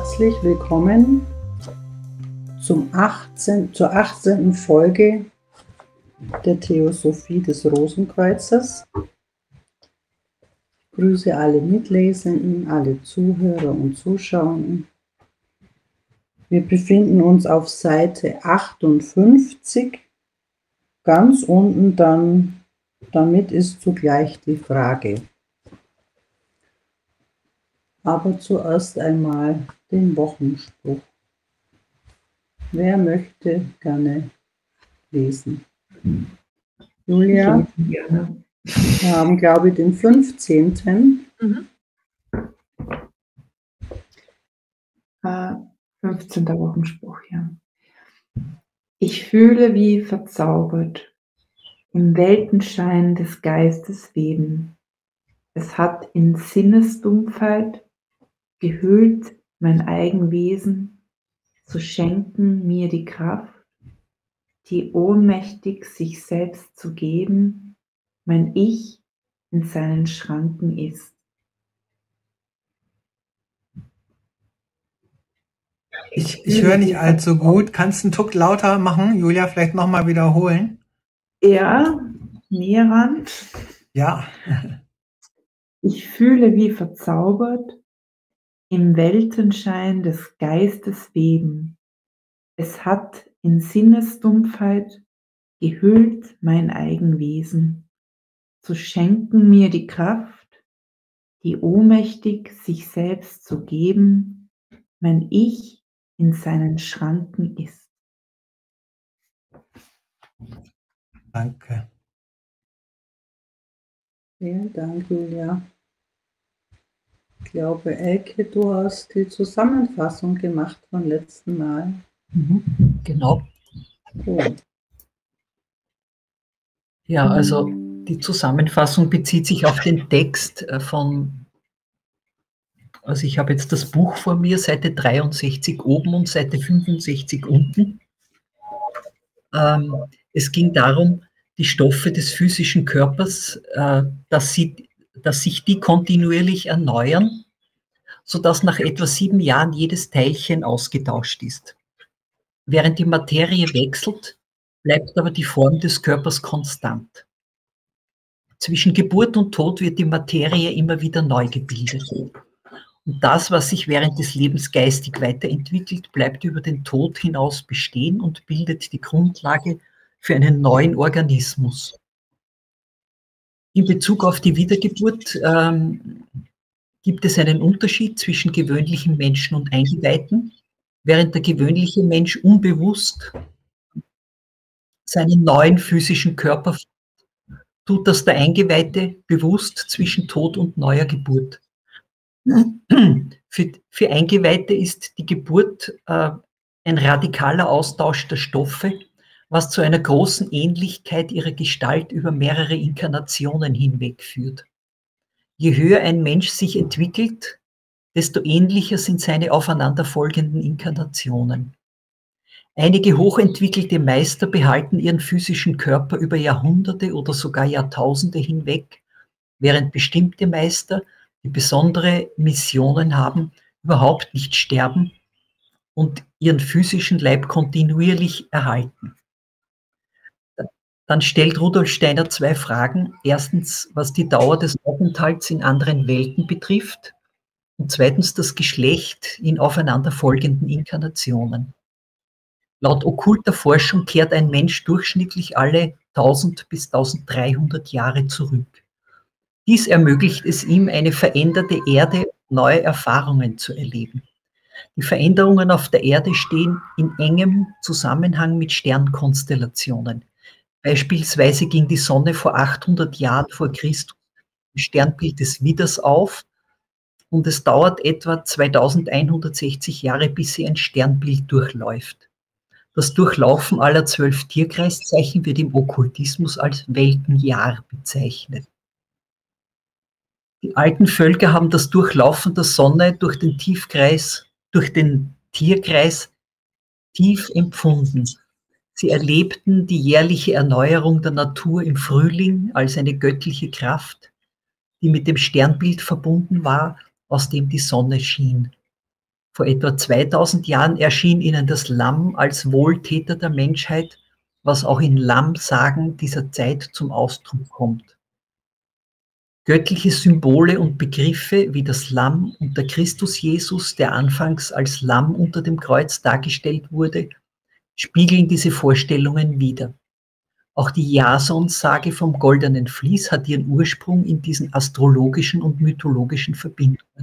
Herzlich willkommen zur 18. Folge der Theosophie des Rosenkreuzers. Ich grüße alle Mitlesenden, alle Zuhörer und Zuschauenden. Wir befinden uns auf Seite 58, ganz unten dann, damit ist zugleich die Frage. Aber zuerst einmal den Wochenspruch. Wer möchte gerne lesen? Julia? Wir haben, glaube ich, den 15. 15. Wochenspruch, ja. Ich fühle wie verzaubert im Weltenschein des Geistes weben. Es hat in Sinnesdumpfheit gehüllt mein Eigenwesen, zu schenken mir die Kraft, die ohnmächtig sich selbst zu geben, mein Ich in seinen Schranken ist. Ich höre nicht allzu gut. Kannst du einen Tuck lauter machen? Julia, vielleicht nochmal wiederholen? Ja, näher ran. Ja. Ich fühle wie verzaubert im Weltenschein des Geistes weben. Es hat in Sinnesdumpfheit gehüllt mein Eigenwesen, zu schenken mir die Kraft, die ohnmächtig sich selbst zu geben, mein Ich in seinen Schranken ist. Danke. Vielen Dank, Julia. Ich glaube, Elke, du hast die Zusammenfassung gemacht vom letzten Mal. Genau. Oh. Ja, also die Zusammenfassung bezieht sich auf den Text also ich habe jetzt das Buch vor mir, Seite 63 oben und Seite 65 unten. Es ging darum, die Stoffe des physischen Körpers, dass sich die kontinuierlich erneuern, sodass nach etwa 7 Jahren jedes Teilchen ausgetauscht ist. Während die Materie wechselt, bleibt aber die Form des Körpers konstant. Zwischen Geburt und Tod wird die Materie immer wieder neu gebildet. Und das, was sich während des Lebens geistig weiterentwickelt, bleibt über den Tod hinaus bestehen und bildet die Grundlage für einen neuen Organismus. In Bezug auf die Wiedergeburt gibt es einen Unterschied zwischen gewöhnlichen Menschen und Eingeweihten. Während der gewöhnliche Mensch unbewusst seinen neuen physischen Körper tut das der Eingeweihte bewusst zwischen Tod und neuer Geburt. Für Eingeweihte ist die Geburt ein radikaler Austausch der Stoffe, was zu einer großen Ähnlichkeit ihrer Gestalt über mehrere Inkarnationen hinweg führt. Je höher ein Mensch sich entwickelt, desto ähnlicher sind seine aufeinanderfolgenden Inkarnationen. Einige hochentwickelte Meister behalten ihren physischen Körper über Jahrhunderte oder sogar Jahrtausende hinweg, während bestimmte Meister, die besondere Missionen haben, überhaupt nicht sterben und ihren physischen Leib kontinuierlich erhalten. Dann stellt Rudolf Steiner 2 Fragen. Erstens, was die Dauer des Aufenthalts in anderen Welten betrifft und zweitens das Geschlecht in aufeinanderfolgenden Inkarnationen. Laut okkulter Forschung kehrt ein Mensch durchschnittlich alle 1000 bis 1300 Jahre zurück. Dies ermöglicht es ihm, eine veränderte Erde und neue Erfahrungen zu erleben. Die Veränderungen auf der Erde stehen in engem Zusammenhang mit Sternkonstellationen. Beispielsweise ging die Sonne vor 800 Jahren vor Christus im Sternbild des Widders auf und es dauert etwa 2160 Jahre, bis sie ein Sternbild durchläuft. Das Durchlaufen aller 12 Tierkreiszeichen wird im Okkultismus als Weltenjahr bezeichnet. Die alten Völker haben das Durchlaufen der Sonne durch den Tierkreis tief empfunden. Sie erlebten die jährliche Erneuerung der Natur im Frühling als eine göttliche Kraft, die mit dem Sternbild verbunden war, aus dem die Sonne schien. Vor etwa 2000 Jahren erschien ihnen das Lamm als Wohltäter der Menschheit, was auch in Lamm-Sagen dieser Zeit zum Ausdruck kommt. Göttliche Symbole und Begriffe wie das Lamm und der Christus Jesus, der anfangs als Lamm unter dem Kreuz dargestellt wurde, spiegeln diese Vorstellungen wider. Auch die Jason-Sage vom Goldenen Vlies hat ihren Ursprung in diesen astrologischen und mythologischen Verbindungen.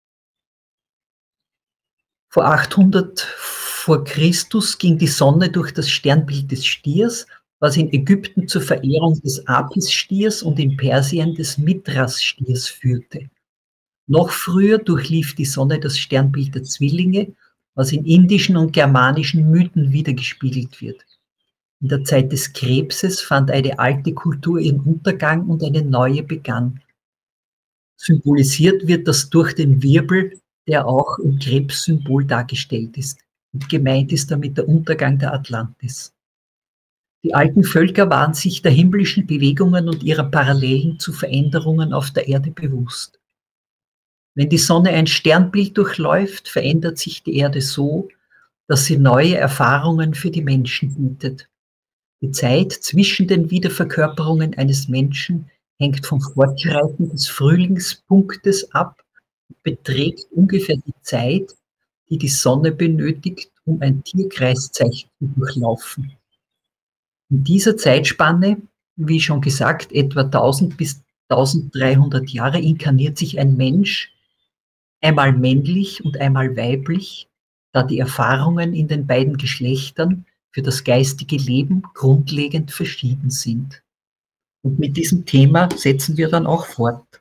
Vor 800 vor Christus ging die Sonne durch das Sternbild des Stiers, was in Ägypten zur Verehrung des Apis-Stiers und in Persien des Mithras-Stiers führte. Noch früher durchlief die Sonne das Sternbild der Zwillinge, was in indischen und germanischen Mythen wiedergespiegelt wird. In der Zeit des Krebses fand eine alte Kultur ihren Untergang und eine neue begann. Symbolisiert wird das durch den Wirbel, der auch im Krebssymbol dargestellt ist. Und gemeint ist damit der Untergang der Atlantis. Die alten Völker waren sich der himmlischen Bewegungen und ihrer Parallelen zu Veränderungen auf der Erde bewusst. Wenn die Sonne ein Sternbild durchläuft, verändert sich die Erde so, dass sie neue Erfahrungen für die Menschen bietet. Die Zeit zwischen den Wiederverkörperungen eines Menschen hängt vom Fortschreiten des Frühlingspunktes ab und beträgt ungefähr die Zeit, die die Sonne benötigt, um ein Tierkreiszeichen zu durchlaufen. In dieser Zeitspanne, wie schon gesagt, etwa 1000 bis 1300 Jahre, inkarniert sich ein Mensch, einmal männlich und einmal weiblich, da die Erfahrungen in den beiden Geschlechtern für das geistige Leben grundlegend verschieden sind. Und mit diesem Thema setzen wir dann auch fort.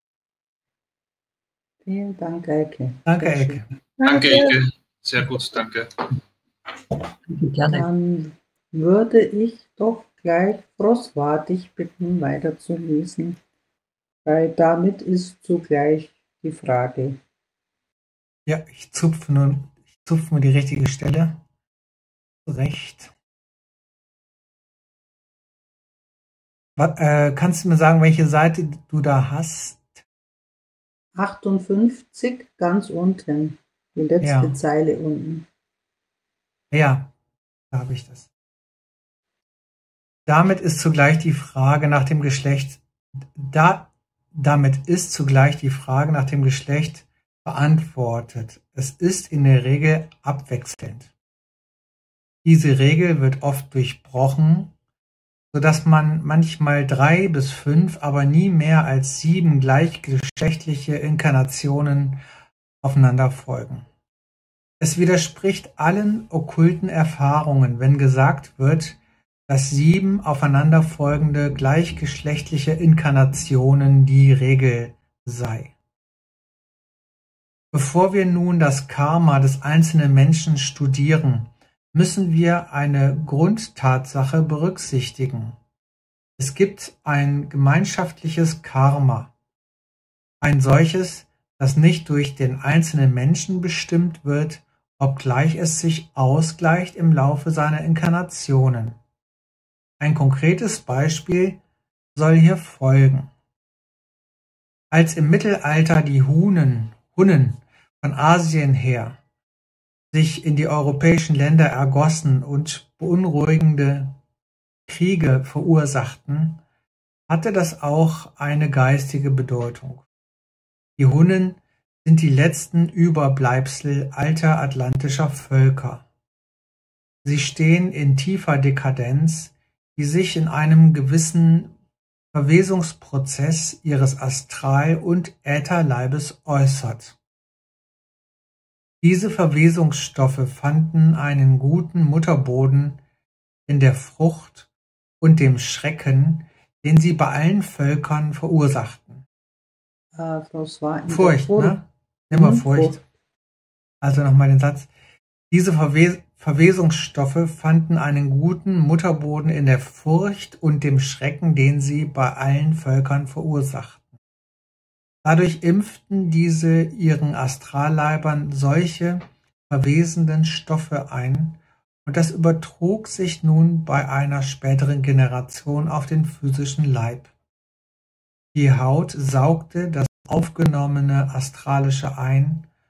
Vielen Dank, Elke. Danke, Elke. Danke, Elke. Sehr gut, danke. Gerne. Dann würde ich doch gleich Froswa dich bitten, weiterzulesen, weil damit ist zugleich die Frage. Ja, ich zupfe nur die richtige Stelle. Recht. Kannst du mir sagen, welche Seite du da hast? 58, ganz unten, die letzte Zeile unten. Ja, da habe ich das. Damit ist zugleich die Frage nach dem Geschlecht beantwortet. Es ist in der Regel abwechselnd. Diese Regel wird oft durchbrochen, sodass man manchmal 3 bis 5, aber nie mehr als 7 gleichgeschlechtliche Inkarnationen aufeinander folgen. Es widerspricht allen okkulten Erfahrungen, wenn gesagt wird, dass 7 aufeinanderfolgende gleichgeschlechtliche Inkarnationen die Regel sei. Bevor wir nun das Karma des einzelnen Menschen studieren, müssen wir eine Grundtatsache berücksichtigen. Es gibt ein gemeinschaftliches Karma, ein solches, das nicht durch den einzelnen Menschen bestimmt wird, obgleich es sich ausgleicht im Laufe seiner Inkarnationen. Ein konkretes Beispiel soll hier folgen. Als im Mittelalter die Hunnen von Asien her sich in die europäischen Länder ergossen und beunruhigende Kriege verursachten, hatte das auch eine geistige Bedeutung. Die Hunnen sind die letzten Überbleibsel alter atlantischer Völker. Sie stehen in tiefer Dekadenz, die sich in einem gewissen Verwesungsprozess ihres Astral- und Ätherleibes äußert. Diese Verwesungsstoffe fanden einen guten Mutterboden in der Frucht und dem Schrecken, den sie bei allen Völkern verursachten. Furcht, ne? Immer Furcht. Also nochmal den Satz. Diese Verwesungsstoffe fanden einen guten Mutterboden in der Furcht und dem Schrecken, den sie bei allen Völkern verursachten. Dadurch impften diese ihren Astralleibern solche verwesenden Stoffe ein, und das übertrug sich nun bei einer späteren Generation auf den physischen Leib. Die Haut saugte das aufgenommene Astralische ein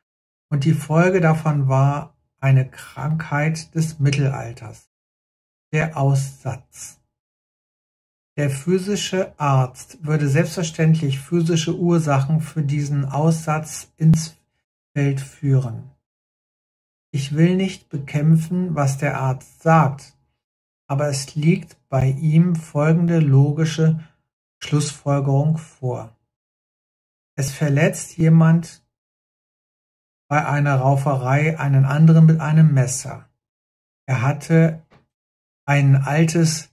und die Folge davon war eine Krankheit des Mittelalters, der Aussatz. Der physische Arzt würde selbstverständlich physische Ursachen für diesen Aussatz ins Feld führen. Ich will nicht bekämpfen, was der Arzt sagt, aber es liegt bei ihm folgende logische Schlussfolgerung vor. Es verletzt jemand bei einer Rauferei einen anderen mit einem Messer. Er hatte ein altes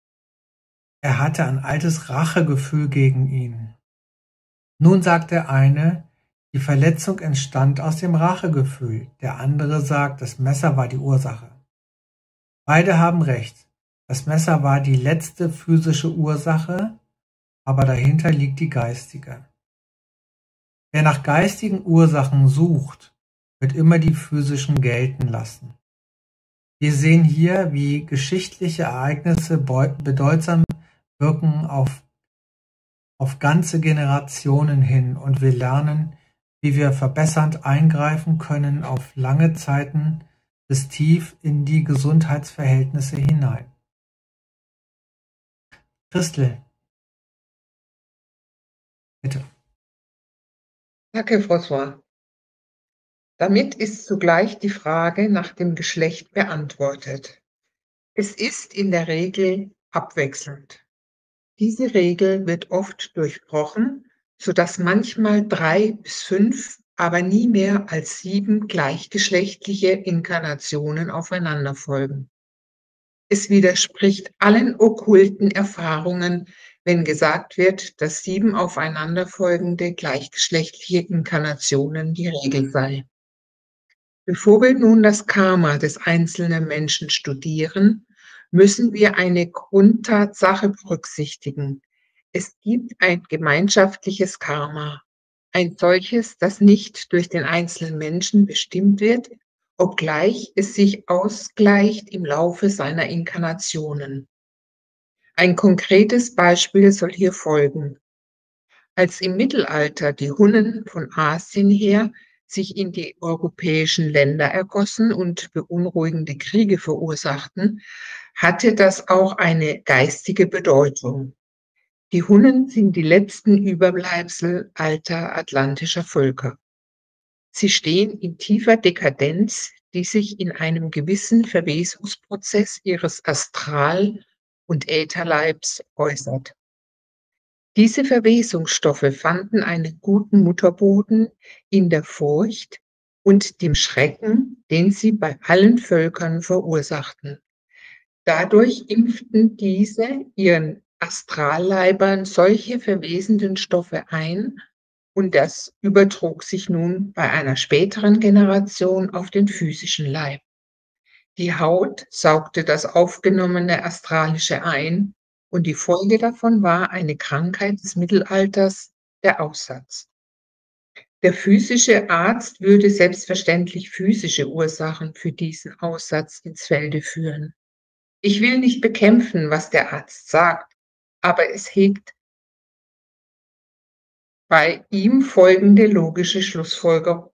Rachegefühl gegen ihn. Nun sagt der eine, die Verletzung entstand aus dem Rachegefühl. Der andere sagt, das Messer war die Ursache. Beide haben recht. Das Messer war die letzte physische Ursache, aber dahinter liegt die geistige. Wer nach geistigen Ursachen sucht, wird immer die physischen gelten lassen. Wir sehen hier, wie geschichtliche Ereignisse bedeutsam wirken auf ganze Generationen hin, und wir lernen, wie wir verbessernd eingreifen können auf lange Zeiten bis tief in die Gesundheitsverhältnisse hinein. Christel, bitte. Danke, François. Damit ist zugleich die Frage nach dem Geschlecht beantwortet. Es ist in der Regel abwechselnd. Diese Regel wird oft durchbrochen, sodass manchmal 3 bis 5, aber nie mehr als 7 gleichgeschlechtliche Inkarnationen aufeinander folgen. Es widerspricht allen okkulten Erfahrungen, wenn gesagt wird, dass 7 aufeinanderfolgende gleichgeschlechtliche Inkarnationen die Regel sei. Bevor wir nun das Karma des einzelnen Menschen studieren, müssen wir eine Grundtatsache berücksichtigen. Es gibt ein gemeinschaftliches Karma, ein solches, das nicht durch den einzelnen Menschen bestimmt wird, obgleich es sich ausgleicht im Laufe seiner Inkarnationen. Ein konkretes Beispiel soll hier folgen. Als im Mittelalter die Hunnen von Asien her sich in die europäischen Länder ergossen und beunruhigende Kriege verursachten, hatte das auch eine geistige Bedeutung. Die Hunnen sind die letzten Überbleibsel alter atlantischer Völker. Sie stehen in tiefer Dekadenz, die sich in einem gewissen Verwesungsprozess ihres Astral- und Ätherleibs äußert. Diese Verwesungsstoffe fanden einen guten Mutterboden in der Furcht und dem Schrecken, den sie bei allen Völkern verursachten. Dadurch impften diese ihren Astralleibern solche verwesenden Stoffe ein, und das übertrug sich nun bei einer späteren Generation auf den physischen Leib. Die Haut saugte das aufgenommene Astralische ein, und die Folge davon war eine Krankheit des Mittelalters, der Aussatz. Der physische Arzt würde selbstverständlich physische Ursachen für diesen Aussatz ins Felde führen. Ich will nicht bekämpfen, was der Arzt sagt, aber es liegt bei ihm folgende logische Schlussfolgerung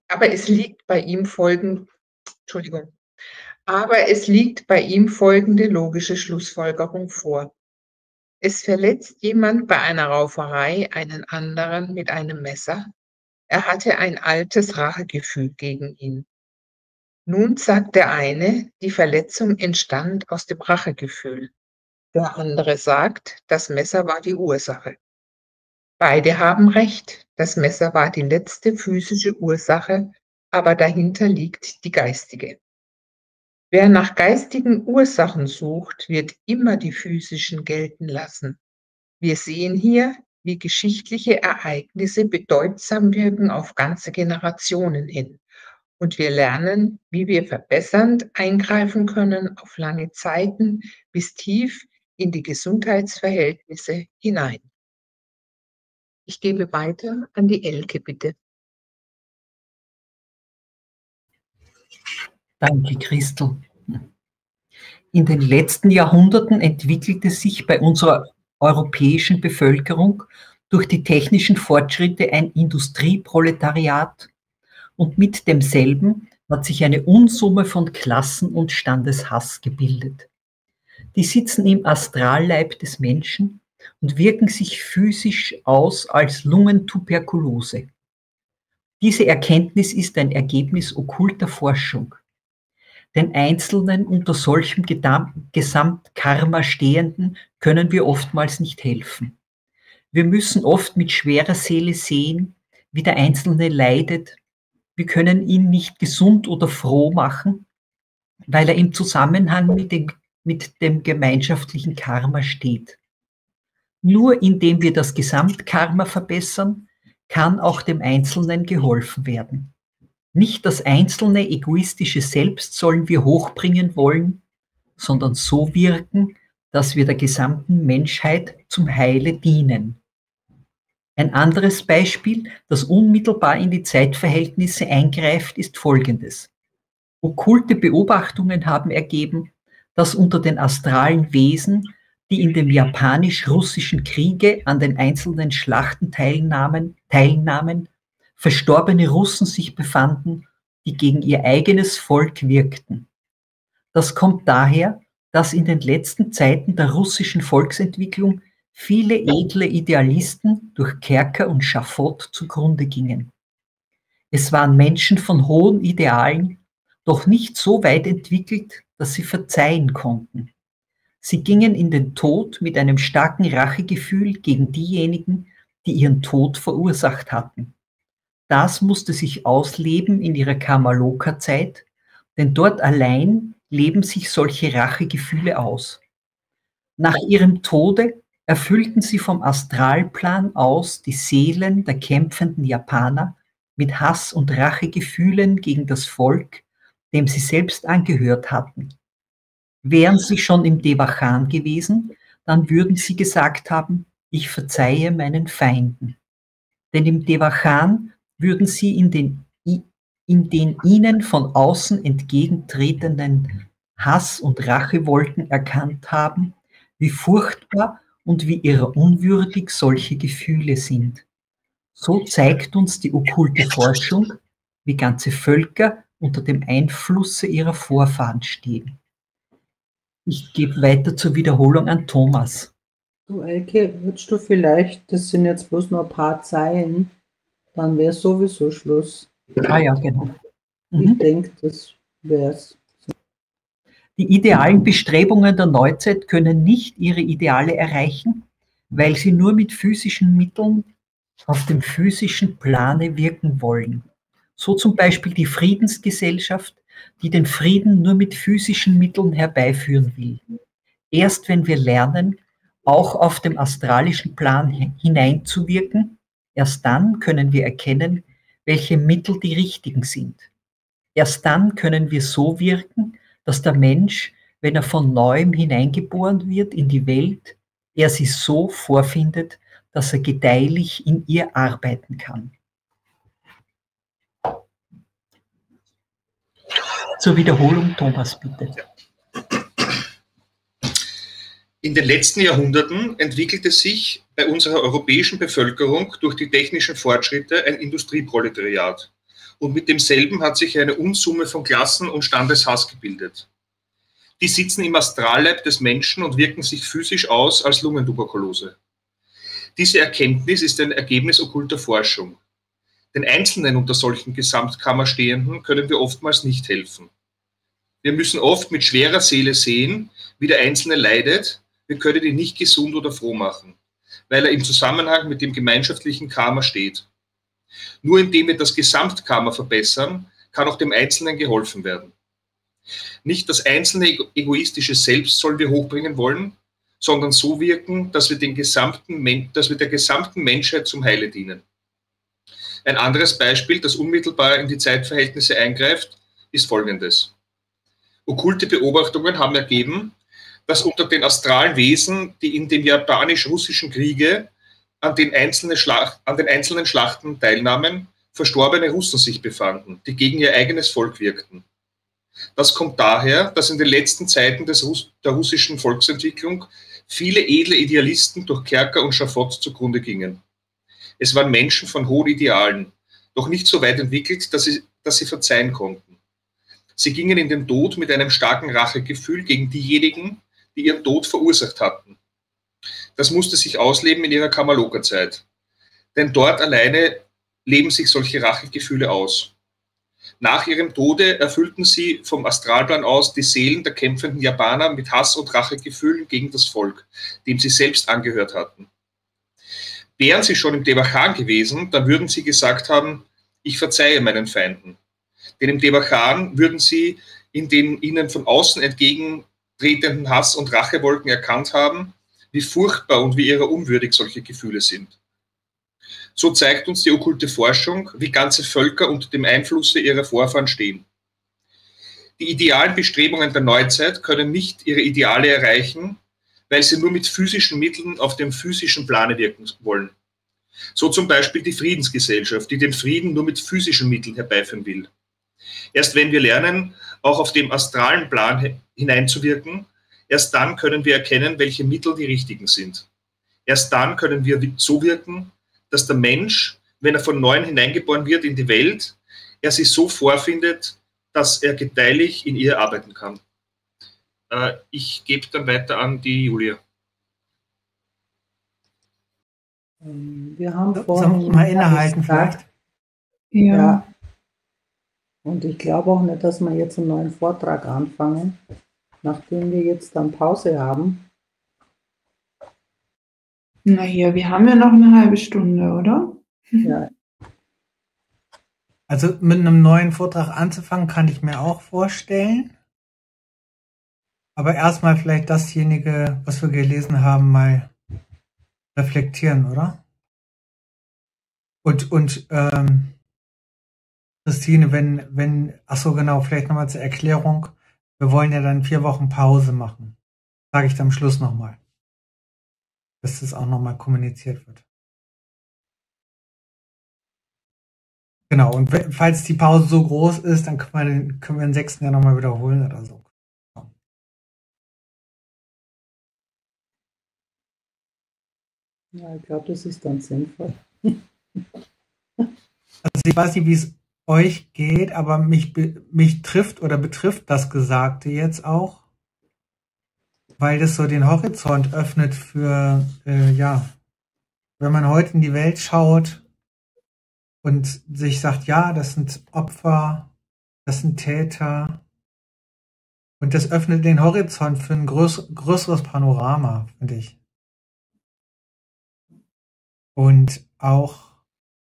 vor. Es verletzt jemand bei einer Rauferei einen anderen mit einem Messer. Er hatte ein altes Rachegefühl gegen ihn. Nun sagt der eine, die Verletzung entstand aus dem Rachegefühl. Der andere sagt, das Messer war die Ursache. Beide haben recht, das Messer war die letzte physische Ursache, aber dahinter liegt die geistige. Wer nach geistigen Ursachen sucht, wird immer die physischen gelten lassen. Wir sehen hier, wie geschichtliche Ereignisse bedeutsam wirken auf ganze Generationen hin. Und wir lernen, wie wir verbessernd eingreifen können auf lange Zeiten bis tief in die Gesundheitsverhältnisse hinein. Ich gebe weiter an die Elke, bitte. Danke, Christel. In den letzten Jahrhunderten entwickelte sich bei unserer europäischen Bevölkerung durch die technischen Fortschritte ein Industrieproletariat, und mit demselben hat sich eine Unsumme von Klassen- und Standeshass gebildet. Die sitzen im Astralleib des Menschen und wirken sich physisch aus als Lungentuberkulose. Diese Erkenntnis ist ein Ergebnis okkulter Forschung. Den Einzelnen unter solchem Gesamtkarma Stehenden können wir oftmals nicht helfen. Wir müssen oft mit schwerer Seele sehen, wie der Einzelne leidet. Wir können ihn nicht gesund oder froh machen, weil er im Zusammenhang mit dem gemeinschaftlichen Karma steht. Nur indem wir das Gesamtkarma verbessern, kann auch dem Einzelnen geholfen werden. Nicht das einzelne egoistische Selbst sollen wir hochbringen wollen, sondern so wirken, dass wir der gesamten Menschheit zum Heile dienen. Ein anderes Beispiel, das unmittelbar in die Zeitverhältnisse eingreift, ist folgendes. Okkulte Beobachtungen haben ergeben, dass unter den astralen Wesen, die in dem japanisch-russischen Kriege an den einzelnen Schlachten teilnahmen, verstorbene Russen sich befanden, die gegen ihr eigenes Volk wirkten. Das kommt daher, dass in den letzten Zeiten der russischen Volksentwicklung viele edle Idealisten durch Kerker und Schafott zugrunde gingen. Es waren Menschen von hohen Idealen, doch nicht so weit entwickelt, dass sie verzeihen konnten. Sie gingen in den Tod mit einem starken Rachegefühl gegen diejenigen, die ihren Tod verursacht hatten. Das musste sich ausleben in ihrer Kamaloka-Zeit, denn dort allein leben sich solche Rachegefühle aus. Nach ihrem Tode erfüllten sie vom Astralplan aus die Seelen der kämpfenden Japaner mit Hass und Rachegefühlen gegen das Volk, dem sie selbst angehört hatten. Wären sie schon im Devachan gewesen, dann würden sie gesagt haben, ich verzeihe meinen Feinden. Denn im Devachan würden sie in den ihnen von außen entgegentretenden Hass- und Rachewolken erkannt haben, wie furchtbar und wie ihrer unwürdig solche Gefühle sind. So zeigt uns die okkulte Forschung, wie ganze Völker unter dem Einflusse ihrer Vorfahren stehen. Ich gebe weiter zur Wiederholung an Thomas. Du, Elke, würdest du vielleicht, das sind jetzt bloß nur ein paar Zeilen, dann wäre sowieso Schluss. Ah ja, genau. Ich denke, das wäre es. Die idealen Bestrebungen der Neuzeit können nicht ihre Ideale erreichen, weil sie nur mit physischen Mitteln auf dem physischen Plane wirken wollen. So zum Beispiel die Friedensgesellschaft, die den Frieden nur mit physischen Mitteln herbeiführen will. Erst wenn wir lernen, auch auf dem astralischen Plan hineinzuwirken, erst dann können wir erkennen, welche Mittel die richtigen sind. Erst dann können wir so wirken, dass der Mensch, wenn er von Neuem hineingeboren wird in die Welt, er sie so vorfindet, dass er gedeihlich in ihr arbeiten kann. Zur Wiederholung, Thomas, bitte. In den letzten Jahrhunderten entwickelte sich bei unserer europäischen Bevölkerung durch die technischen Fortschritte ein Industrieproletariat. Und mit demselben hat sich eine Unsumme von Klassen- und Standeshass gebildet. Die sitzen im Astralleib des Menschen und wirken sich physisch aus als Lungentuberkulose. Diese Erkenntnis ist ein Ergebnis okkulter Forschung. Den Einzelnen unter solchen Gesamtkammerstehenden können wir oftmals nicht helfen. Wir müssen oft mit schwerer Seele sehen, wie der Einzelne leidet. Wir können ihn nicht gesund oder froh machen, weil er im Zusammenhang mit dem gemeinschaftlichen Karma steht. Nur indem wir das Gesamtkarma verbessern, kann auch dem Einzelnen geholfen werden. Nicht das einzelne egoistische Selbst sollen wir hochbringen wollen, sondern so wirken, dass wir der gesamten Menschheit zum Heile dienen. Ein anderes Beispiel, das unmittelbar in die Zeitverhältnisse eingreift, ist folgendes. Okkulte Beobachtungen haben ergeben, dass unter den astralen Wesen, die in dem japanisch-russischen Kriege an den einzelnen Schlachten teilnahmen, verstorbene Russen sich befanden, die gegen ihr eigenes Volk wirkten. Das kommt daher, dass in den letzten Zeiten der russischen Volksentwicklung viele edle Idealisten durch Kerker und Schafott zugrunde gingen. Es waren Menschen von hohen Idealen, doch nicht so weit entwickelt, dass sie verzeihen konnten. Sie gingen in den Tod mit einem starken Rachegefühl gegen diejenigen, die ihren Tod verursacht hatten. Das musste sich ausleben in ihrer Kamaloka-Zeit. Denn dort alleine leben sich solche Rachegefühle aus. Nach ihrem Tode erfüllten sie vom Astralplan aus die Seelen der kämpfenden Japaner mit Hass und Rachegefühlen gegen das Volk, dem sie selbst angehört hatten. Wären sie schon im Devachan gewesen, dann würden sie gesagt haben, ich verzeihe meinen Feinden. Denn im Devachan würden sie in den ihnen von außen entgegentretenden Hass- und Rachewolken erkannt haben, wie furchtbar und wie ihrer unwürdig solche Gefühle sind. So zeigt uns die okkulte Forschung, wie ganze Völker unter dem Einflusse ihrer Vorfahren stehen. Die idealen Bestrebungen der Neuzeit können nicht ihre Ideale erreichen, weil sie nur mit physischen Mitteln auf dem physischen Plane wirken wollen. So zum Beispiel die Friedensgesellschaft, die den Frieden nur mit physischen Mitteln herbeiführen will. Erst wenn wir lernen, auch auf dem astralen Plan hineinzuwirken, erst dann können wir erkennen, welche Mittel die richtigen sind. Erst dann können wir so wirken, dass der Mensch, wenn er von Neuem hineingeboren wird in die Welt, er sich so vorfindet, dass er gedeihlich in ihr arbeiten kann. Ich gebe dann weiter an die Julia. Wir haben So, vorhin mal innehalten vielleicht. Ja. Und ich glaube auch nicht, dass wir jetzt einen neuen Vortrag anfangen, nachdem wir jetzt dann Pause haben. Na hier, wir haben ja noch eine halbe Stunde, oder? Ja, Also mit einem neuen Vortrag anzufangen, kann ich mir auch vorstellen. Aber erstmal vielleicht dasjenige, was wir gelesen haben, mal reflektieren, oder? Und Christine, ach so genau, vielleicht nochmal zur Erklärung. Wir wollen ja dann 4 Wochen Pause machen. Sage ich dann am Schluss nochmal. Dass das auch nochmal kommuniziert wird. Genau, und falls die Pause so groß ist, dann können wir den 6. ja nochmal wiederholen oder so. ja, ich glaube, das ist dann sinnvoll. Also ich weiß nicht, wie es euch geht, aber mich trifft oder betrifft das Gesagte jetzt auch, weil das so den Horizont öffnet für, ja, wenn man heute in die Welt schaut und sich sagt, ja, das sind Opfer, das sind Täter, und das öffnet den Horizont für ein größeres Panorama, finde ich. Und auch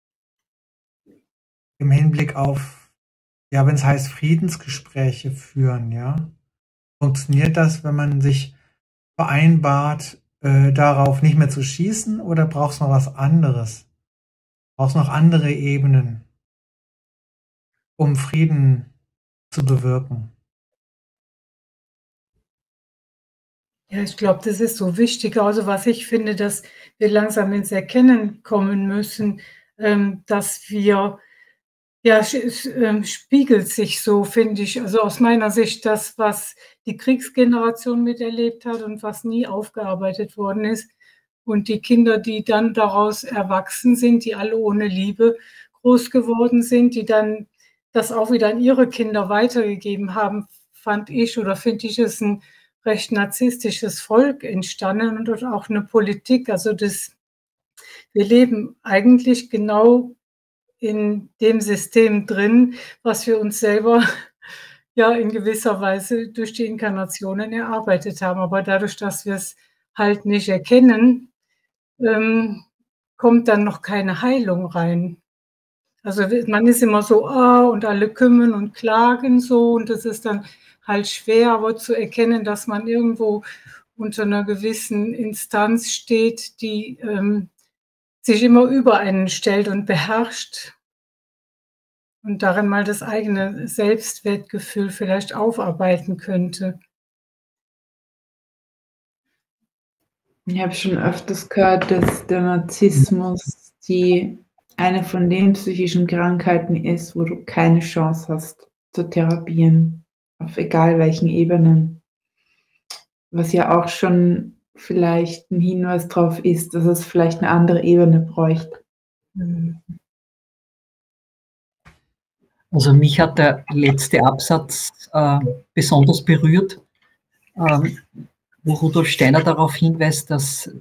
im Hinblick auf, ja, wenn es heißt Friedensgespräche führen, ja, funktioniert das, wenn man sich vereinbart, darauf nicht mehr zu schießen, oder brauchst du noch was anderes? Brauchst noch andere Ebenen, um Frieden zu bewirken? Ja, ich glaube, das ist so wichtig. Also was ich finde, dass wir langsam ins Erkennen kommen müssen, dass wir, ja, es spiegelt sich so, finde ich, also aus meiner Sicht das, was die Kriegsgeneration miterlebt hat und was nie aufgearbeitet worden ist. Und die Kinder, die dann daraus erwachsen sind, die alle ohne Liebe groß geworden sind, die dann das auch wieder an ihre Kinder weitergegeben haben, fand ich oder finde ich es ein recht narzisstisches Volk entstanden und auch eine Politik. Also wir leben eigentlich genau in dem System drin, was wir uns selber ja in gewisser Weise durch die Inkarnationen erarbeitet haben. Aber dadurch, dass wir es halt nicht erkennen, kommt dann noch keine Heilung rein. Also man ist immer so, und alle kümmern und klagen so, und das ist dann halt schwer, aber zu erkennen, dass man irgendwo unter einer gewissen Instanz steht, die sich immer über einen stellt und beherrscht und darin mal das eigene Selbstwertgefühl vielleicht aufarbeiten könnte. Ich habe schon öfters gehört, dass der Narzissmus eine von den psychischen Krankheiten ist, wo du keine Chance hast zu therapieren, auf egal welchen Ebenen. Was ja auch schon vielleicht ein Hinweis darauf ist, dass es vielleicht eine andere Ebene bräuchte. Also mich hat der letzte Absatz besonders berührt, wo Rudolf Steiner darauf hinweist, dass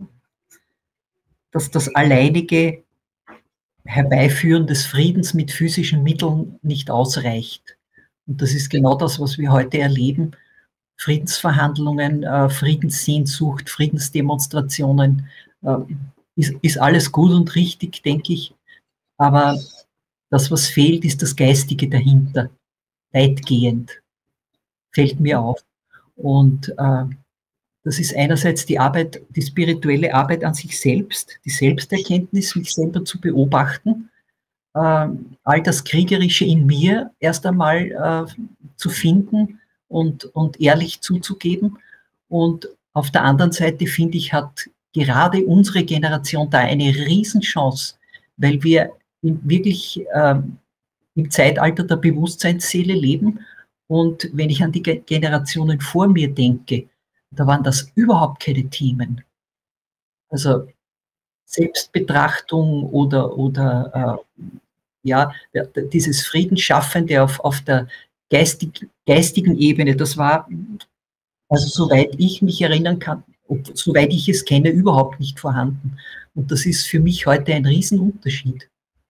das alleinige Herbeiführen des Friedens mit physischen Mitteln nicht ausreicht. Und das ist genau das, was wir heute erleben. Friedensverhandlungen, Friedenssehnsucht, Friedensdemonstrationen, ist alles gut und richtig, denke ich. Aber das, was fehlt, ist das Geistige dahinter. Weitgehend. Fällt mir auf. Und das ist einerseits die Arbeit, die spirituelle Arbeit an sich selbst, die Selbsterkenntnis, mich selber zu beobachten, all das Kriegerische in mir erst einmal zu finden und ehrlich zuzugeben. Und auf der anderen Seite, finde ich, hat gerade unsere Generation da eine Riesenchance, weil wir wirklich im Zeitalter der Bewusstseinsseele leben. Und wenn ich an die Generationen vor mir denke, da waren das überhaupt keine Themen. Also Selbstbetrachtung oder ja, dieses Friedensschaffende auf der geistigen Ebene, das war, also soweit ich mich erinnern kann, soweit ich es kenne, überhaupt nicht vorhanden. Und das ist für mich heute ein Riesenunterschied.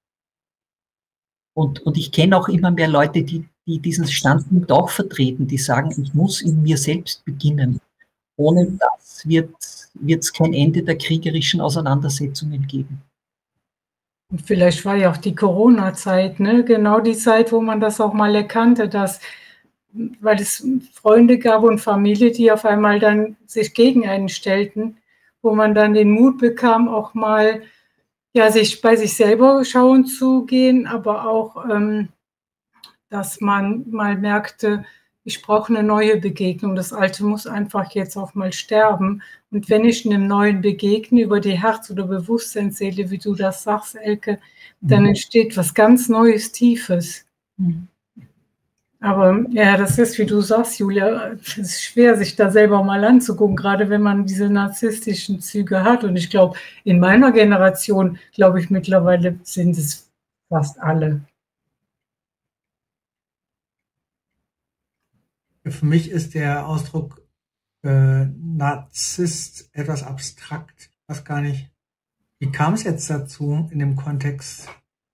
Und ich kenne auch immer mehr Leute, die diesen Standpunkt auch vertreten, die sagen, ich muss in mir selbst beginnen. Ohne das wird es kein Ende der kriegerischen Auseinandersetzungen geben. Und vielleicht war ja auch die Corona-Zeit, ne? Genau die Zeit, wo man das auch mal erkannte, dass, weil es Freunde gab und Familie, die auf einmal dann sich gegen einen stellten, wo man dann den Mut bekam, auch mal ja, sich bei sich selber schauen zu gehen, aber auch, dass man mal merkte, ich brauche eine neue Begegnung. Das Alte muss einfach jetzt auch mal sterben. Und wenn ich einem Neuen begegne, über die Herz- oder Bewusstseinsseele, wie du das sagst, Elke, dann entsteht was ganz Neues, Tiefes. Aber ja, das ist, wie du sagst, Julia, es ist schwer, sich da selber mal anzugucken, gerade wenn man diese narzisstischen Züge hat. Und ich glaube, in meiner Generation, glaube ich, mittlerweile sind es fast alle. Für mich ist der Ausdruck Narzisst etwas abstrakt. Ich weiß gar nicht, wie kam es jetzt dazu in dem Kontext?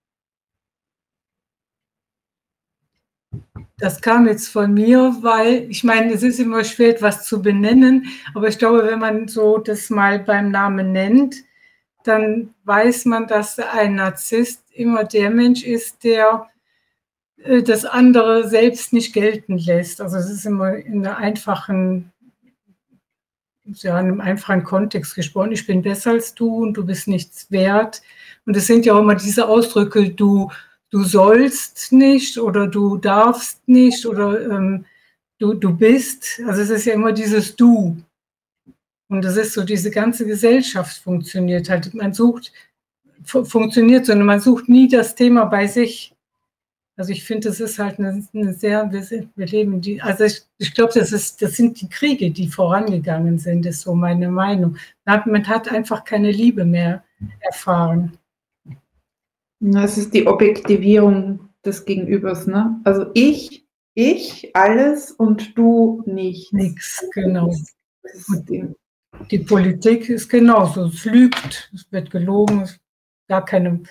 Das kam jetzt von mir, weil, ich meine, es ist immer schwer, etwas zu benennen, aber ich glaube, wenn man so das mal beim Namen nennt, dann weiß man, dass ein Narzisst immer der Mensch ist, der das andere selbst nicht gelten lässt. Also es ist immer in einer einfachen, ja, in einem einfachen Kontext gesprochen. Ich bin besser als du und du bist nichts wert. Und es sind ja auch immer diese Ausdrücke, du sollst nicht oder du darfst nicht oder du bist. Also es ist ja immer dieses Du. Und das ist so, diese ganze Gesellschaft funktioniert halt. Man sucht, funktioniert so, und man sucht nie das Thema bei sich. Also ich finde, das ist halt eine sehr, wir leben die, also ich glaube, das sind die Kriege, die vorangegangen sind, ist so meine Meinung. Man hat einfach keine Liebe mehr erfahren. Das ist die Objektivierung des Gegenübers, ne? Also ich alles und du nichts. Nichts, genau. Die Politik ist genauso. Es lügt, es wird gelogen, es ist gar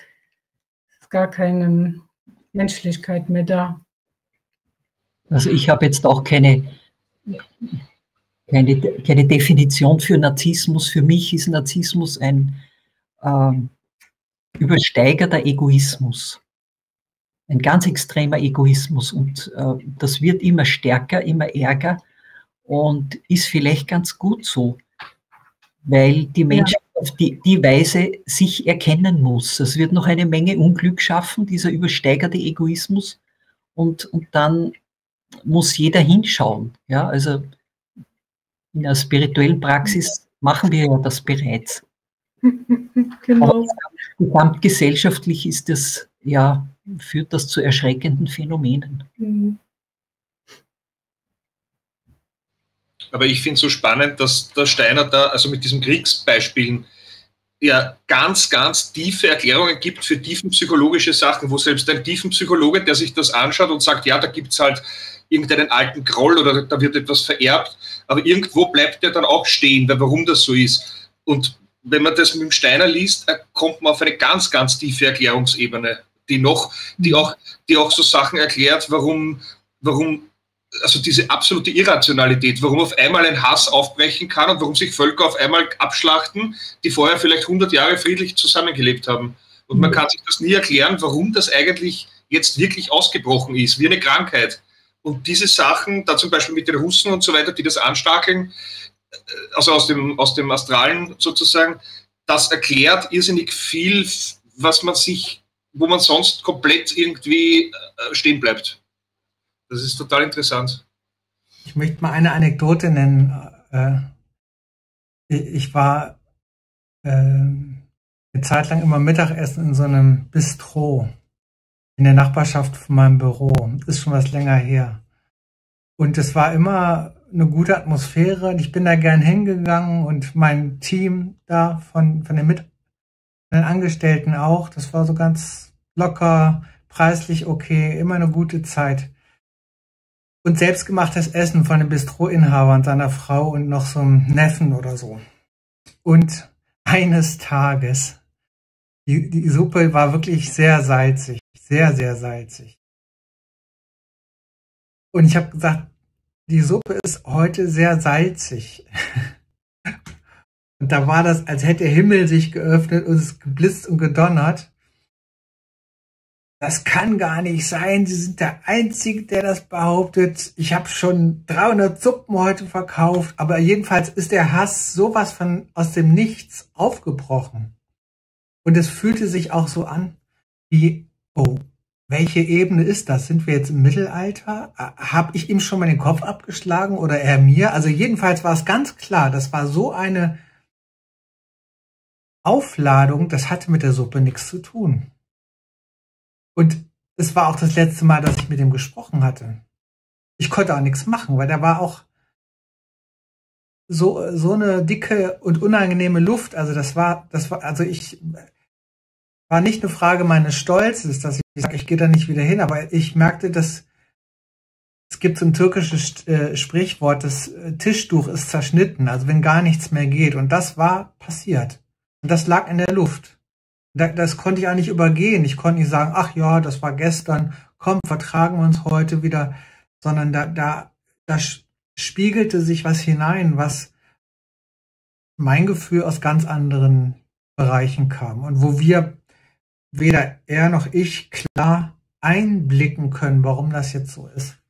keine Menschlichkeit mehr da. Also ich habe jetzt auch keine Definition für Narzissmus. Für mich ist Narzissmus ein übersteigerter Egoismus. Ein ganz extremer Egoismus. Und das wird immer stärker, immer ärger und ist vielleicht ganz gut so, weil die Menschheit auf die Weise sich erkennen muss. Es wird noch eine Menge Unglück schaffen, dieser übersteigerte Egoismus. Und dann muss jeder hinschauen. Ja, also in der spirituellen Praxis machen wir ja das bereits. Genau. Gesamtgesellschaftlich ist das, ja, führt das zu erschreckenden Phänomenen. Aber ich finde es so spannend, dass der Steiner da, also mit diesen Kriegsbeispielen, ja ganz, ganz tiefe Erklärungen gibt für tiefenpsychologische Sachen, wo selbst ein Tiefenpsychologe, der sich das anschaut und sagt, ja, da gibt es halt irgendeinen alten Groll oder da wird etwas vererbt, aber irgendwo bleibt der dann auch stehen, warum das so ist. Und wenn man das mit dem Steiner liest, kommt man auf eine ganz, ganz tiefe Erklärungsebene, die auch so Sachen erklärt, warum also diese absolute Irrationalität, warum auf einmal ein Hass aufbrechen kann und warum sich Völker auf einmal abschlachten, die vorher vielleicht 100 Jahre friedlich zusammengelebt haben. Und man kann sich das nie erklären, warum das eigentlich jetzt wirklich ausgebrochen ist, wie eine Krankheit. Und diese Sachen, da zum Beispiel mit den Russen und so weiter, die das anstacheln, also aus dem Astralen sozusagen, das erklärt irrsinnig viel, wo man sonst komplett irgendwie stehen bleibt. Das ist total interessant. Ich möchte mal eine Anekdote nennen. Ich war eine Zeit lang immer Mittagessen in so einem Bistro in der Nachbarschaft von meinem Büro. Das ist schon was länger her. Und es war immer eine gute Atmosphäre. Und ich bin da gern hingegangen und mein Team da von den Angestellten auch. Das war so ganz locker, preislich okay, immer eine gute Zeit. Und selbstgemachtes Essen von dem Bistro-Inhaber und seiner Frau und noch so einem Neffen oder so. Und eines Tages, die Suppe war wirklich sehr salzig, sehr, sehr salzig. Und ich habe gesagt, die Suppe ist heute sehr salzig. Und da war das, als hätte der Himmel sich geöffnet und es geblitzt und gedonnert. Das kann gar nicht sein. Sie sind der Einzige, der das behauptet. Ich habe schon 300 Suppen heute verkauft. Aber jedenfalls ist der Hass sowas von aus dem Nichts aufgebrochen. Und es fühlte sich auch so an wie, oh, welche Ebene ist das? Sind wir jetzt im Mittelalter? Habe ich ihm schon mal den Kopf abgeschlagen oder er mir? Also jedenfalls war es ganz klar, das war so eine Aufladung, das hatte mit der Suppe nichts zu tun. Und es war auch das letzte Mal, dass ich mit ihm gesprochen hatte. Ich konnte auch nichts machen, weil da war auch so eine dicke und unangenehme Luft. Also ich war nicht eine Frage meines Stolzes, dass ich sage, ich gehe da nicht wieder hin, aber ich merkte, dass es gibt so ein türkisches Sprichwort, das Tischtuch ist zerschnitten, also wenn gar nichts mehr geht. Und das war passiert. Und das lag in der Luft. Das konnte ich auch nicht übergehen. Ich konnte nicht sagen, ach ja, das war gestern, komm, vertragen wir uns heute wieder, sondern da spiegelte sich was hinein, was mein Gefühl aus ganz anderen Bereichen kam und wo wir weder er noch ich klar einblicken können, warum das jetzt so ist.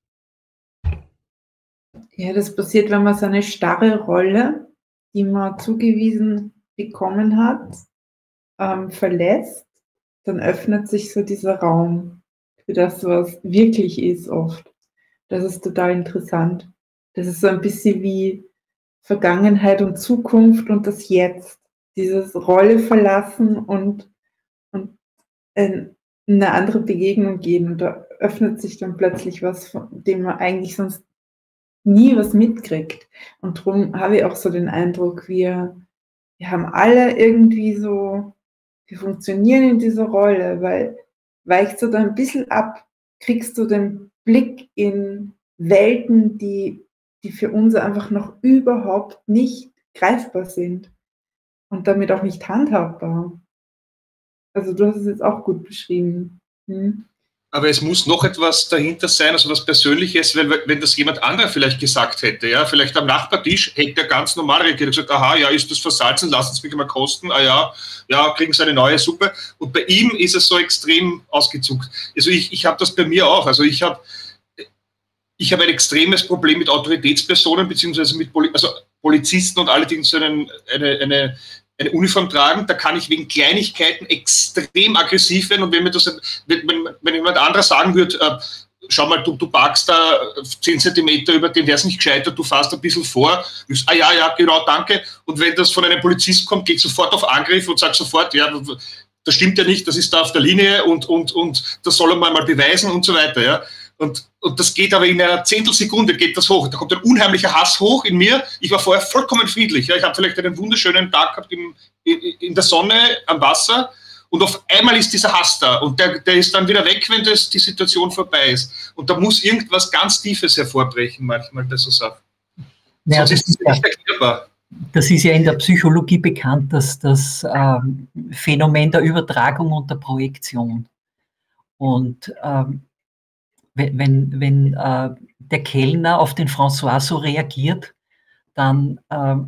Ja, das passiert, wenn man seine starre Rolle, die man zugewiesen bekommen hat, verlässt, dann öffnet sich so dieser Raum für das, was wirklich ist oft. Das ist total interessant. Das ist so ein bisschen wie Vergangenheit und Zukunft und das Jetzt. Dieses Rolle verlassen und in eine andere Begegnung gehen. Und da öffnet sich dann plötzlich was, von dem man eigentlich sonst nie was mitkriegt. Und darum habe ich auch so den Eindruck, wir haben alle irgendwie so, wir funktionieren in dieser Rolle, weil weichst du da ein bisschen ab, kriegst du den Blick in Welten, die für uns einfach noch überhaupt nicht greifbar sind und damit auch nicht handhabbar. Also du hast es jetzt auch gut beschrieben. Aber es muss noch etwas dahinter sein, also was Persönliches, wenn das jemand anderer vielleicht gesagt hätte, ja, vielleicht am Nachbartisch hätte er ganz normal reagiert und gesagt, aha, ja, ist das versalzen, lassen Sie mich mal kosten, ah ja, kriegen Sie eine neue Suppe. Und bei ihm ist es so extrem ausgezuckt. Also ich habe das bei mir auch, also ich habe ein extremes Problem mit Autoritätspersonen, beziehungsweise mit Polizisten und alle, die so eine Uniform tragen, da kann ich wegen Kleinigkeiten extrem aggressiv werden und wenn jemand anderer sagen würde, schau mal, du parkst da 10 Zentimeter über den, der ist nicht gescheitert, du fährst ein bisschen vor, ja, genau, danke, und wenn das von einem Polizist kommt, geht sofort auf Angriff und sagt sofort, ja, das stimmt ja nicht, das ist da auf der Linie und das soll er mal beweisen und so weiter, ja. Und das geht aber in einer Zehntelsekunde geht das hoch. Da kommt ein unheimlicher Hass hoch in mir. Ich war vorher vollkommen friedlich. Ja. Ich habe vielleicht einen wunderschönen Tag gehabt in der Sonne, am Wasser. Und auf einmal ist dieser Hass da. Und der ist dann wieder weg, wenn die Situation vorbei ist. Und da muss irgendwas ganz Tiefes hervorbrechen, manchmal, das so sagt. Ja, sonst ist es nicht erklärbar. Das ist ja in der Psychologie bekannt, dass das Phänomen der Übertragung und der Projektion. Und wenn der Kellner auf den François so reagiert, dann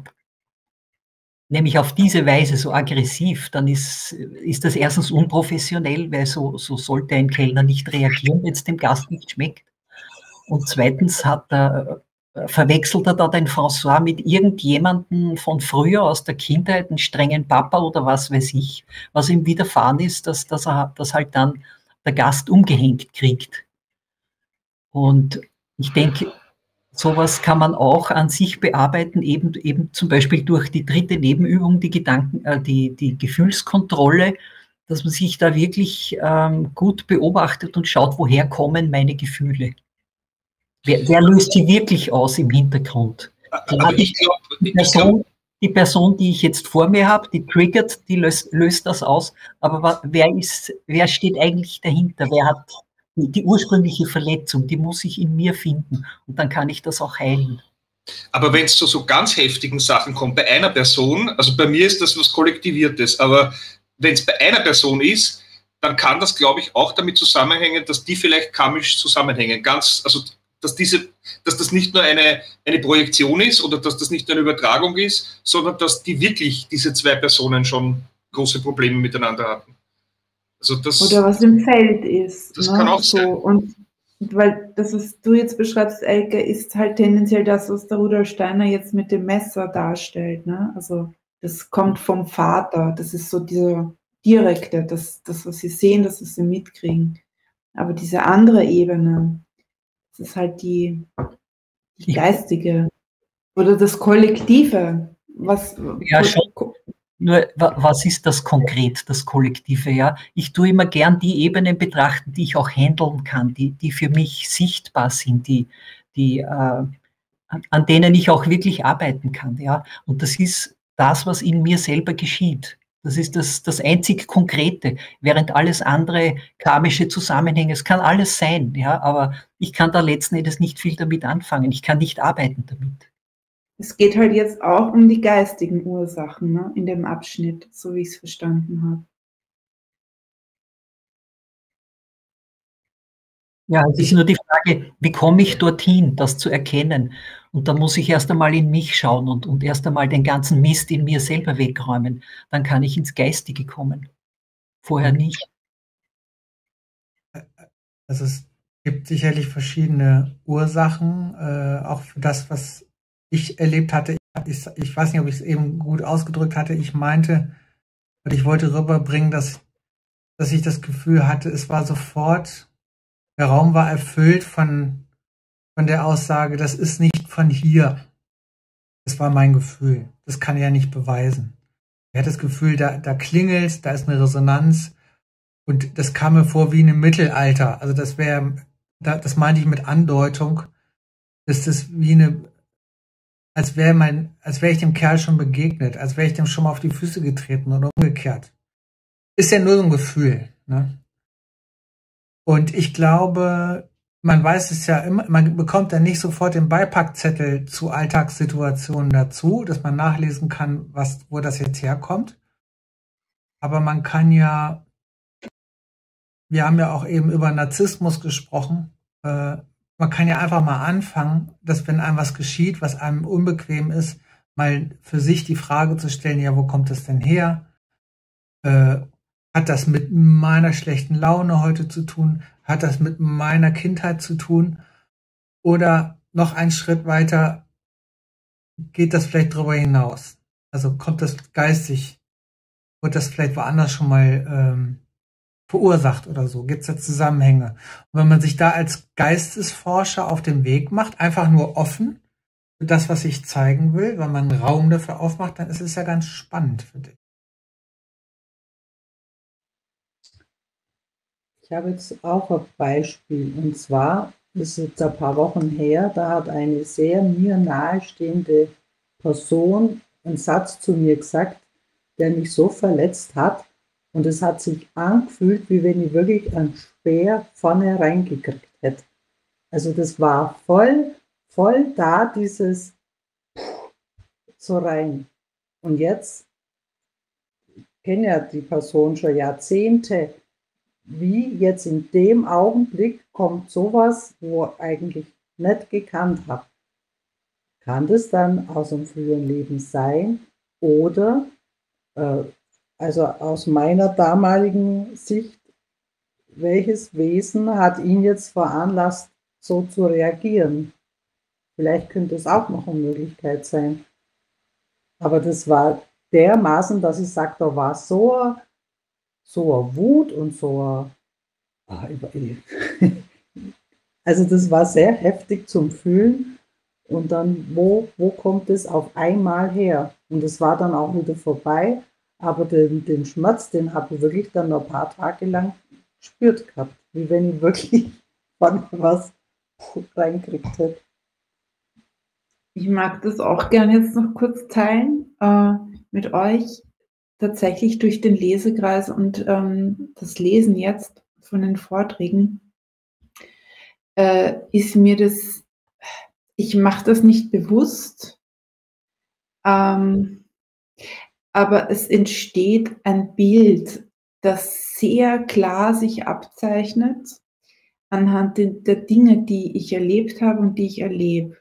nämlich auf diese Weise so aggressiv, dann ist das erstens unprofessionell, weil so sollte ein Kellner nicht reagieren, wenn es dem Gast nicht schmeckt. Und zweitens verwechselt er da den François mit irgendjemandem von früher aus der Kindheit, einen strengen Papa oder was weiß ich, was ihm widerfahren ist, dass halt dann der Gast umgehängt kriegt. Und ich denke, sowas kann man auch an sich bearbeiten, eben zum Beispiel durch die dritte Nebenübung, die Gefühlskontrolle, dass man sich da wirklich gut beobachtet und schaut, woher kommen meine Gefühle. Wer löst die wirklich aus im Hintergrund? Aber Die Person, die ich jetzt vor mir habe, die triggert, die löst das aus. Aber wer steht eigentlich dahinter? Wer hat die ursprüngliche Verletzung? Die muss ich in mir finden. Und dann kann ich das auch heilen. Aber wenn es zu so ganz heftigen Sachen kommt, bei einer Person, also bei mir ist das was Kollektiviertes, aber wenn es bei einer Person ist, dann kann das, glaube ich, auch damit zusammenhängen, dass die vielleicht karmisch zusammenhängen. Also dass das nicht nur eine Projektion ist oder dass das nicht nur eine Übertragung ist, sondern dass diese zwei Personen schon große Probleme miteinander hatten. Also oder was im Feld ist. Das kann auch sein. Und weil das, was du jetzt beschreibst, Elke, ist halt tendenziell das, was der Rudolf Steiner jetzt mit dem Messer darstellt. Ne? Also das kommt vom Vater. Das ist so dieser direkte, das was sie sehen, das, was sie mitkriegen. Aber diese andere Ebene, das ist halt die geistige oder das Kollektive. Ja, schon. Nur, was ist das konkret, das Kollektive? Ja? Ich tue immer gern die Ebenen betrachten, die ich auch handeln kann, die für mich sichtbar sind, an denen ich auch wirklich arbeiten kann. Ja? Und das ist das, was in mir selber geschieht. Das ist das einzig Konkrete, während alles andere karmische Zusammenhänge, es kann alles sein, ja, aber ich kann da letzten Endes nicht viel damit anfangen. Ich kann nicht arbeiten damit. Es geht halt jetzt auch um die geistigen Ursachen, ne, in dem Abschnitt, so wie ich es verstanden habe. Ja, es ist nur die Frage, wie komme ich dorthin, das zu erkennen? Und da muss ich erst einmal in mich schauen und erst einmal den ganzen Mist in mir selber wegräumen. Dann kann ich ins Geistige kommen. Vorher nicht. Also es gibt sicherlich verschiedene Ursachen, auch für das, was ich erlebt hatte. Ich weiß nicht, ob ich es eben gut ausgedrückt hatte. Ich meinte, und ich wollte rüberbringen, dass ich das Gefühl hatte, es war sofort, der Raum war erfüllt von der Aussage, das ist nicht von hier. Das war mein Gefühl. Das kann ich ja nicht beweisen. Ich hatte das Gefühl, da klingelt, da ist eine Resonanz und das kam mir vor wie im Mittelalter. Also das meinte ich mit Andeutung, dass das wie als wäre ich dem Kerl schon begegnet, als wäre ich dem schon mal auf die Füße getreten oder umgekehrt. Ist ja nur so ein Gefühl, ne? Und ich glaube, man weiß es ja immer, man bekommt dann nicht sofort den Beipackzettel zu Alltagssituationen dazu, dass man nachlesen kann, wo das jetzt herkommt. Aber man kann ja, wir haben ja auch eben über Narzissmus gesprochen, man kann ja einfach mal anfangen, dass wenn einem was geschieht, was einem unbequem ist, mal für sich die Frage zu stellen, ja, wo kommt das denn her? Hat das mit meiner schlechten Laune heute zu tun? Hat das mit meiner Kindheit zu tun? Oder noch einen Schritt weiter, geht das vielleicht darüber hinaus? Also kommt das geistig, wird das vielleicht woanders schon mal verursacht oder so? Gibt es da Zusammenhänge? Und wenn man sich da als Geistesforscher auf den Weg macht, einfach nur offen für das, was ich zeigen will, wenn man einen Raum dafür aufmacht, dann ist es ja ganz spannend für dich. Ich habe jetzt auch ein Beispiel, und zwar das ist jetzt ein paar Wochen her, da hat eine sehr mir nahestehende Person einen Satz zu mir gesagt, der mich so verletzt hat. Und es hat sich angefühlt, wie wenn ich wirklich einen Speer vorne reingekriegt hätte. Also das war voll da, dieses so rein. Und jetzt kenne ja die Person schon Jahrzehnte. Wie jetzt in dem Augenblick kommt sowas, wo ich eigentlich nicht gekannt habe. Kann das dann aus einem früheren Leben sein? Oder, also aus meiner damaligen Sicht, welches Wesen hat ihn jetzt veranlasst, so zu reagieren? Vielleicht könnte es auch noch eine Möglichkeit sein. Aber das war dermaßen, dass ich sage, da war so eine Wut und so eine, also das war sehr heftig zum Fühlen. Und dann, wo kommt es auf einmal her? Und es war dann auch wieder vorbei. Aber den Schmerz, den habe ich wirklich dann noch ein paar Tage lang gespürt gehabt. Wie wenn ich wirklich von was reingekriegt hätte. Ich mag das auch gerne jetzt noch kurz teilen mit euch. Tatsächlich durch den Lesekreis und das Lesen jetzt von den Vorträgen ist mir das, ich mache das nicht bewusst, aber es entsteht ein Bild, das sehr klar sich abzeichnet anhand der Dinge, die ich erlebt habe und die ich erlebe.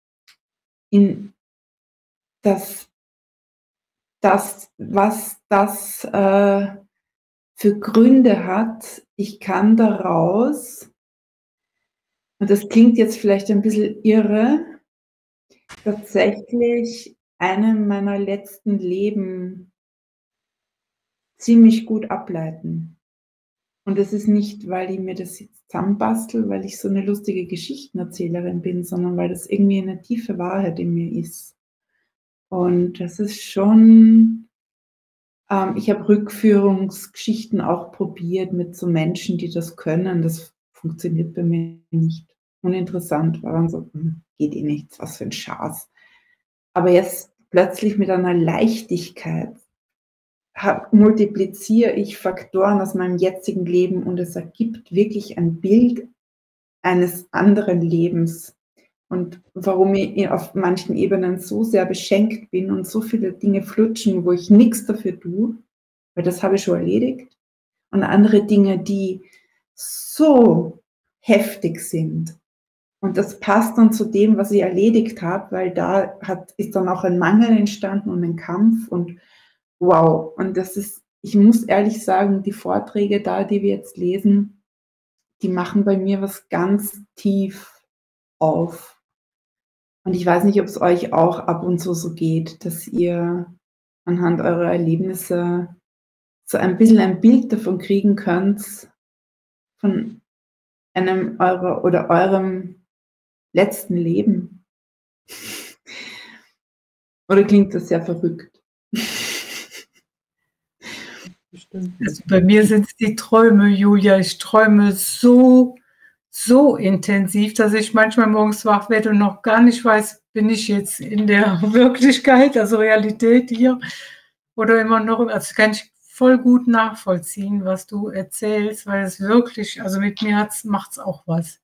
Was das für Gründe hat, ich kann daraus, und das klingt jetzt vielleicht ein bisschen irre, tatsächlich einem meiner letzten Leben ziemlich gut ableiten. Und das ist nicht, weil ich mir das jetzt zusammenbastel, weil ich so eine lustige Geschichtenerzählerin bin, sondern weil das irgendwie eine tiefe Wahrheit in mir ist. Und das ist schon, ich habe Rückführungsgeschichten auch probiert mit so Menschen, die das können. Das funktioniert bei mir nicht. Uninteressant, war dann so, geht eh nichts, was für ein Schatz. Aber jetzt plötzlich mit einer Leichtigkeit multipliziere ich Faktoren aus meinem jetzigen Leben und es ergibt wirklich ein Bild eines anderen Lebens. Und warum ich auf manchen Ebenen so sehr beschenkt bin und so viele Dinge flutschen, wo ich nichts dafür tue, weil das habe ich schon erledigt. Und andere Dinge, die so heftig sind. Und das passt dann zu dem, was ich erledigt habe, weil da ist dann auch ein Mangel entstanden und ein Kampf und wow. Und das ist, ich muss ehrlich sagen, die Vorträge da, die wir jetzt lesen, die machen bei mir was ganz tief auf. Und ich weiß nicht, ob es euch auch ab und zu so geht, dass ihr anhand eurer Erlebnisse so ein bisschen ein Bild davon kriegen könnt, von einem eurem letzten Leben. Oder klingt das sehr verrückt? Also bei mir sind es die Träume, Julia. Ich träume so intensiv, dass ich manchmal morgens wach werde und noch gar nicht weiß, bin ich jetzt in der Wirklichkeit, also Realität hier, oder immer noch, also kann ich voll gut nachvollziehen, was du erzählst, weil es wirklich, also mit mir macht es auch was.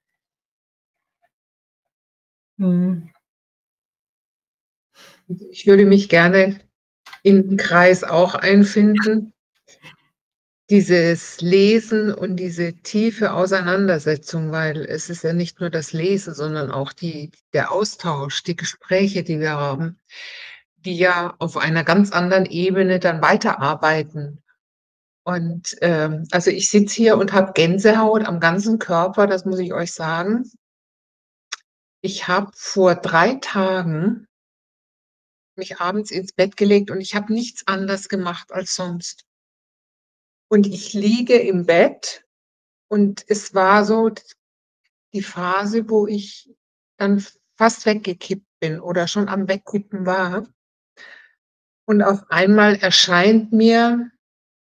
Ich würde mich gerne in den Kreis auch einfinden. Dieses Lesen und diese tiefe Auseinandersetzung, weil es ist ja nicht nur das Lesen, sondern auch der Austausch, die Gespräche, die wir haben, die ja auf einer ganz anderen Ebene dann weiterarbeiten. Und also ich sitze hier und habe Gänsehaut am ganzen Körper, das muss ich euch sagen. Ich habe vor 3 Tagen mich abends ins Bett gelegt und ich habe nichts anderes gemacht als sonst. Und ich liege im Bett und es war so die Phase, wo ich dann fast weggekippt bin oder schon am Wegkippen war. Und auf einmal erscheint mir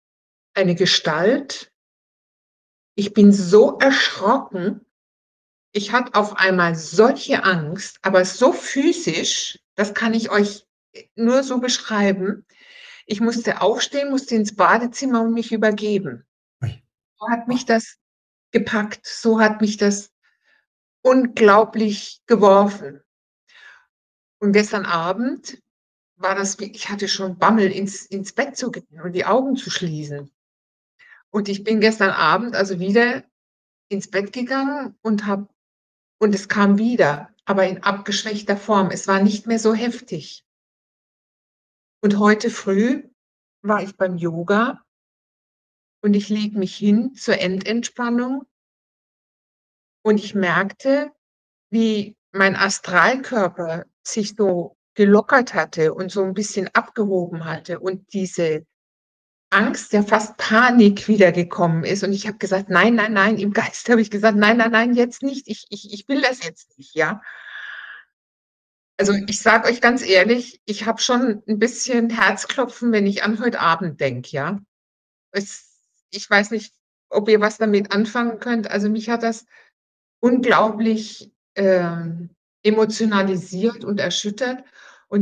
eine Gestalt. Ich bin so erschrocken. ich hatte auf einmal solche Angst, aber so physisch, das kann ich euch nur so beschreiben. Ich musste aufstehen, musste ins Badezimmer und mich übergeben. Ui. So hat mich das gepackt, so hat mich das unglaublich geworfen. Und gestern Abend war das wie, ich hatte schon Bammel, ins Bett zu gehen und die Augen zu schließen. Und ich bin gestern Abend also wieder ins Bett gegangen und es kam wieder, aber in abgeschwächter Form. Es war nicht mehr so heftig. Und heute früh war ich beim Yoga und ich lege mich hin zur Endentspannung und ich merkte, wie mein Astralkörper sich so gelockert hatte und so ein bisschen abgehoben hatte und diese Angst, ja fast Panik wiedergekommen ist. Und ich habe gesagt: „Nein, nein, nein“, im Geist habe ich gesagt: „Nein, nein, nein, jetzt nicht. Ich will das jetzt nicht“, ja? Also, ich sage euch ganz ehrlich, ich habe schon ein bisschen Herzklopfen, wenn ich an heute Abend denke, ja? Es Ich weiß nicht, ob ihr was damit anfangen könnt. Also, mich hat das unglaublich, emotionalisiert und erschüttert und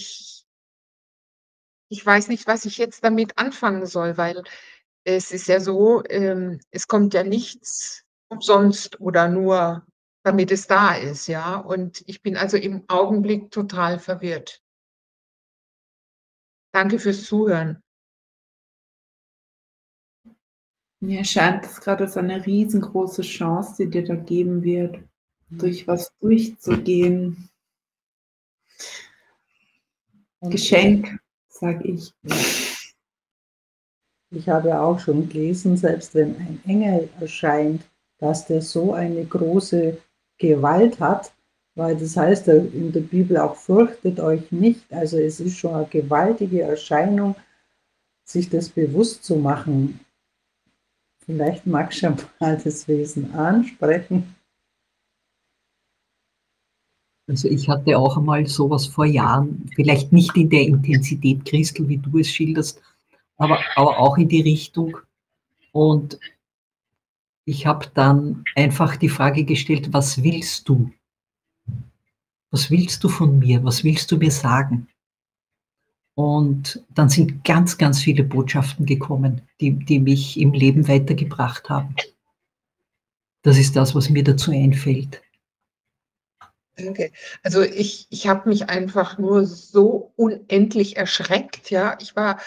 ich weiß nicht, was ich jetzt damit anfangen soll, weil es ist ja so, es kommt ja nichts umsonst oder nur, damit es da ist, ja? Und ich bin also im Augenblick total verwirrt. Danke fürs Zuhören. Mir scheint das gerade als eine riesengroße Chance, die dir da geben wird, durch was durchzugehen. Und Geschenk, sage ich. ich habe ja auch schon gelesen, selbst wenn ein Engel erscheint, dass der so eine große Gewalt hat, weil das heißt ja in der Bibel auch, fürchtet euch nicht. Also es ist schon eine gewaltige Erscheinung, sich das bewusst zu machen. Vielleicht magst du ja mal das Wesen ansprechen. Also ich hatte auch einmal sowas vor Jahren, vielleicht nicht in der Intensität, Christel, wie du es schilderst, aber auch in die Richtung. Und ich habe dann einfach die Frage gestellt, was willst du? Was willst du von mir? Was willst du mir sagen? Und dann sind ganz, ganz viele Botschaften gekommen, die mich im Leben weitergebracht haben. Das ist das, was mir dazu einfällt. Danke. Also, ich habe mich einfach nur so unendlich erschreckt, ja. Ich war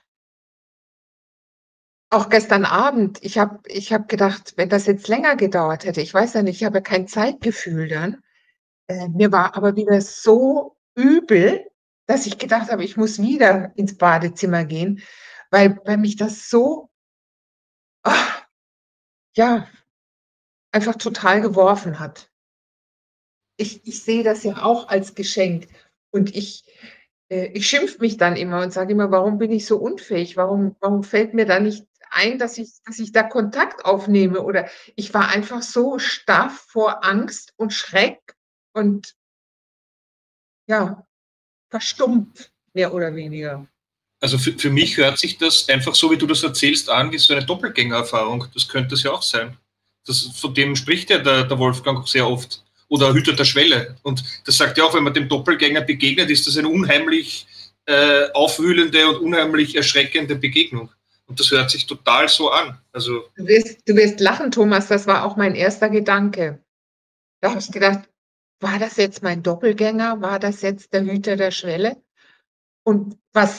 auch gestern Abend, ich habe gedacht, wenn das jetzt länger gedauert hätte, ich weiß ja nicht, ich habe ja kein Zeitgefühl dann. Mir war aber wieder so übel, dass ich gedacht habe, ich muss wieder ins Badezimmer gehen, weil mich das so, ah, ja, einfach total geworfen hat. Ich sehe das ja auch als Geschenk und ich schimpfe mich dann immer und sage immer: „Warum bin ich so unfähig? Warum fällt mir da nicht ein, dass ich da Kontakt aufnehme?“ Oder ich war einfach so starr vor Angst und Schreck und ja, verstummt, mehr oder weniger. Also für mich hört sich das einfach so, wie du das erzählst, an wie so eine Doppelgängererfahrung. Das könnte es ja auch sein. Von dem spricht ja der Wolfgang sehr oft. Oder Hüter der Schwelle. Und das sagt ja auch, wenn man dem Doppelgänger begegnet, ist das eine unheimlich aufwühlende und unheimlich erschreckende Begegnung. Und das hört sich total so an. Also Du wirst lachen, Thomas, das war auch mein erster Gedanke. Da habe ich gedacht: „War das jetzt mein Doppelgänger? War das jetzt der Hüter der Schwelle? Und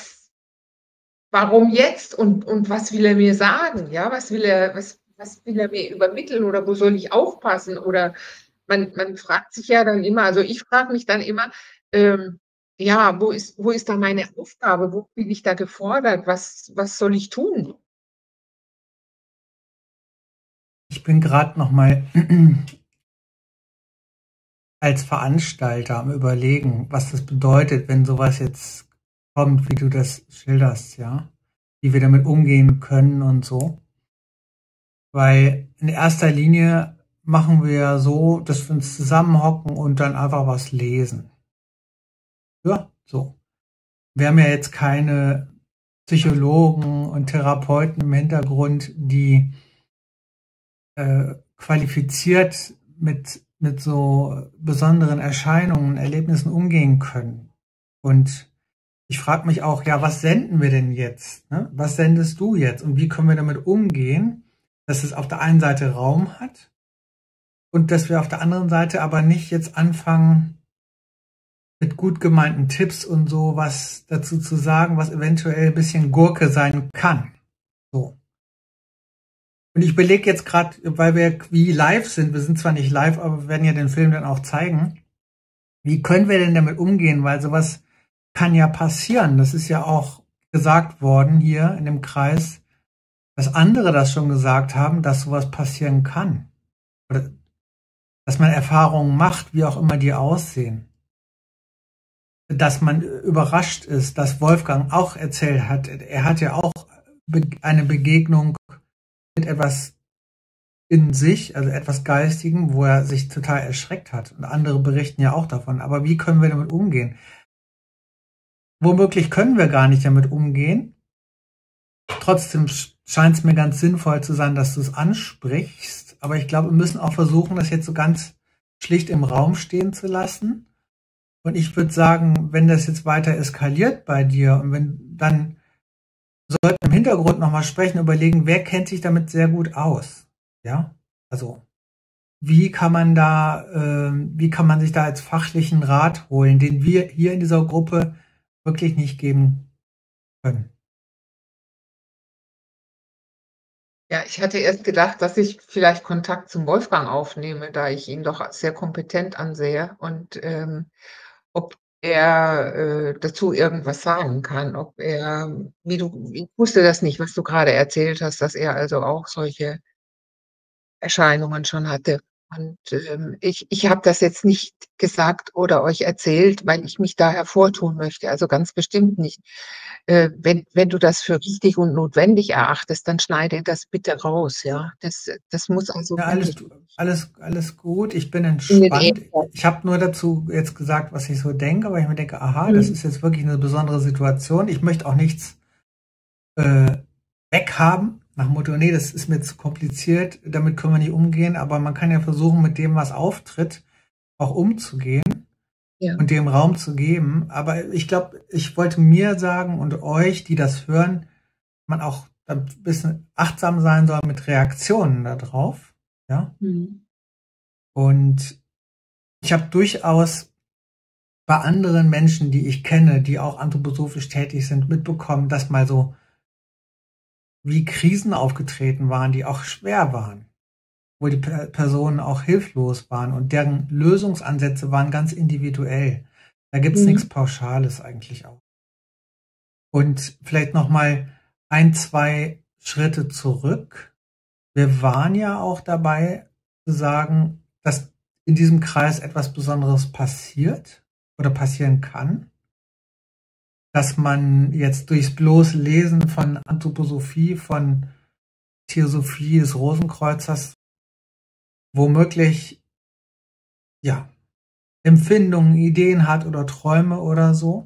warum jetzt? Und was will er mir sagen? Ja, was will er mir übermitteln oder wo soll ich aufpassen?“ Oder man fragt sich ja dann immer, also ich frage mich dann immer, ja, wo ist da meine Aufgabe? Wo bin ich da gefordert? Was soll ich tun? Ich bin gerade noch mal als Veranstalter am Überlegen, was das bedeutet, wenn sowas jetzt kommt, wie du das schilderst, ja, wie wir damit umgehen können und so. Weil in erster Linie machen wir ja so, dass wir uns zusammenhocken und dann einfach was lesen. Ja, so. Wir haben ja jetzt keine Psychologen und Therapeuten im Hintergrund, die qualifiziert mit mit so besonderen Erscheinungen, Erlebnissen umgehen können. Und ich frage mich auch, ja, was senden wir denn jetzt? Ne? Was sendest du jetzt? Und wie können wir damit umgehen, dass es auf der einen Seite Raum hat und dass wir auf der anderen Seite aber nicht jetzt anfangen, mit gut gemeinten Tipps und so was dazu zu sagen, was eventuell ein bisschen Gurke sein kann. So. Und ich überlege jetzt gerade, weil wir wie live sind, wir sind zwar nicht live, aber wir werden ja den Film dann auch zeigen, wie können wir denn damit umgehen, weil sowas kann ja passieren. Das ist ja auch gesagt worden hier in dem Kreis, dass andere das schon gesagt haben, dass sowas passieren kann. Oder dass man Erfahrungen macht, wie auch immer die aussehen. Dass man überrascht ist, dass Wolfgang auch erzählt hat, er hat ja auch eine Begegnung mit etwas in sich, also etwas Geistigem, wo er sich total erschreckt hat. Und andere berichten ja auch davon. Aber wie können wir damit umgehen? Womöglich können wir gar nicht damit umgehen. Trotzdem scheint es mir ganz sinnvoll zu sein, dass du es ansprichst. Aber ich glaube, wir müssen auch versuchen, das jetzt so ganz schlicht im Raum stehen zu lassen. Und ich würde sagen, wenn das jetzt weiter eskaliert bei dir und wenn dann sollten wir im Hintergrund nochmal sprechen, überlegen, wer kennt sich damit sehr gut aus? Ja, also wie kann man sich da als fachlichen Rat holen, den wir hier in dieser Gruppe wirklich nicht geben können? Ja, ich hatte erst gedacht, dass ich vielleicht Kontakt zum Wolfgang aufnehme, da ich ihn doch als sehr kompetent ansehe und ob er dazu irgendwas sagen kann, ob er, ich wusste das nicht, was du gerade erzählt hast, dass er also auch solche Erscheinungen schon hatte. Und ich habe das jetzt nicht gesagt oder euch erzählt, weil ich mich da hervortun möchte, also ganz bestimmt nicht. Wenn du das für richtig und notwendig erachtest, dann schneide das bitte raus, ja. Das muss also Ja, alles gut. Ich bin in den entspannt. Äther. Ich habe nur dazu jetzt gesagt, was ich so denke, weil ich mir denke, aha, das ist jetzt wirklich eine besondere Situation. Ich möchte auch nichts weghaben, nach dem Motto, nee, das ist mir zu kompliziert, damit können wir nicht umgehen, aber man kann ja versuchen, mit dem, was auftritt, auch umzugehen Ja. und dem Raum zu geben. Aber ich glaube, ich wollte mir sagen und euch, die das hören, man auch ein bisschen achtsam sein soll mit Reaktionen darauf. Ja. Und ich habe durchaus bei anderen Menschen, die ich kenne, die auch anthroposophisch tätig sind, mitbekommen, dass mal so wie Krisen aufgetreten waren, die auch schwer waren, wo die Personen auch hilflos waren und deren Lösungsansätze waren ganz individuell. Da gibt's nichts Pauschales eigentlich auch. Und vielleicht noch mal 1, 2 Schritte zurück. Wir waren ja auch dabei zu sagen, dass in diesem Kreis etwas Besonderes passiert oder passieren kann. Dass man jetzt durchs bloße Lesen von Anthroposophie, von Theosophie des Rosenkreuzers womöglich ja Empfindungen, Ideen hat oder Träume oder so.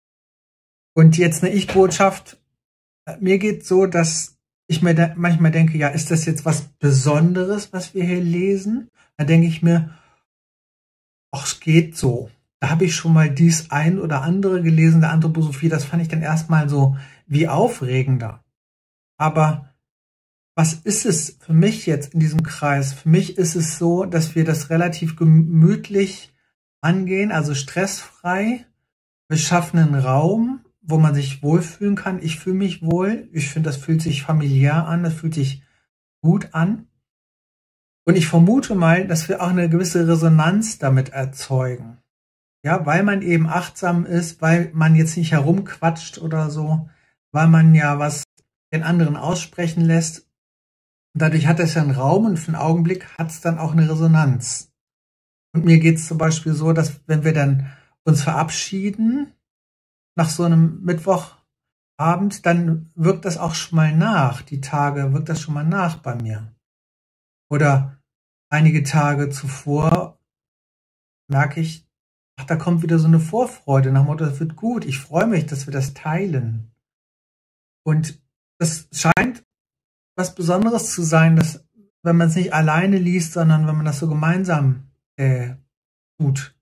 Und jetzt eine Ich-Botschaft. Mir geht so, dass ich mir manchmal denke, ja, ist das jetzt was Besonderes, was wir hier lesen? Da denke ich mir, ach, es geht so. Da habe ich schon mal dies ein oder andere gelesen, der Anthroposophie, das fand ich dann erstmal so wie aufregender. Aber was ist es für mich jetzt in diesem Kreis? Für mich ist es so, dass wir das relativ gemütlich angehen, also stressfrei. Wir schaffen einen Raum, wo man sich wohlfühlen kann. Ich fühle mich wohl. Ich finde, das fühlt sich familiär an, das fühlt sich gut an. Und ich vermute mal, dass wir auch eine gewisse Resonanz damit erzeugen. Ja, weil man eben achtsam ist, weil man jetzt nicht herumquatscht oder so, weil man ja was den anderen aussprechen lässt. Und dadurch hat es ja einen Raum und für einen Augenblick hat es dann auch eine Resonanz. Und mir geht es zum Beispiel so, dass wenn wir dann uns verabschieden nach so einem Mittwochabend, dann wirkt das auch schon mal nach. Die Tage wirkt das schon mal nach bei mir. Oder einige Tage zuvor merke ich, ach, da kommt wieder so eine Vorfreude nach dem Motto, das wird gut, ich freue mich, dass wir das teilen. Und das scheint was Besonderes zu sein, dass wenn man es nicht alleine liest, sondern wenn man das so gemeinsam tut.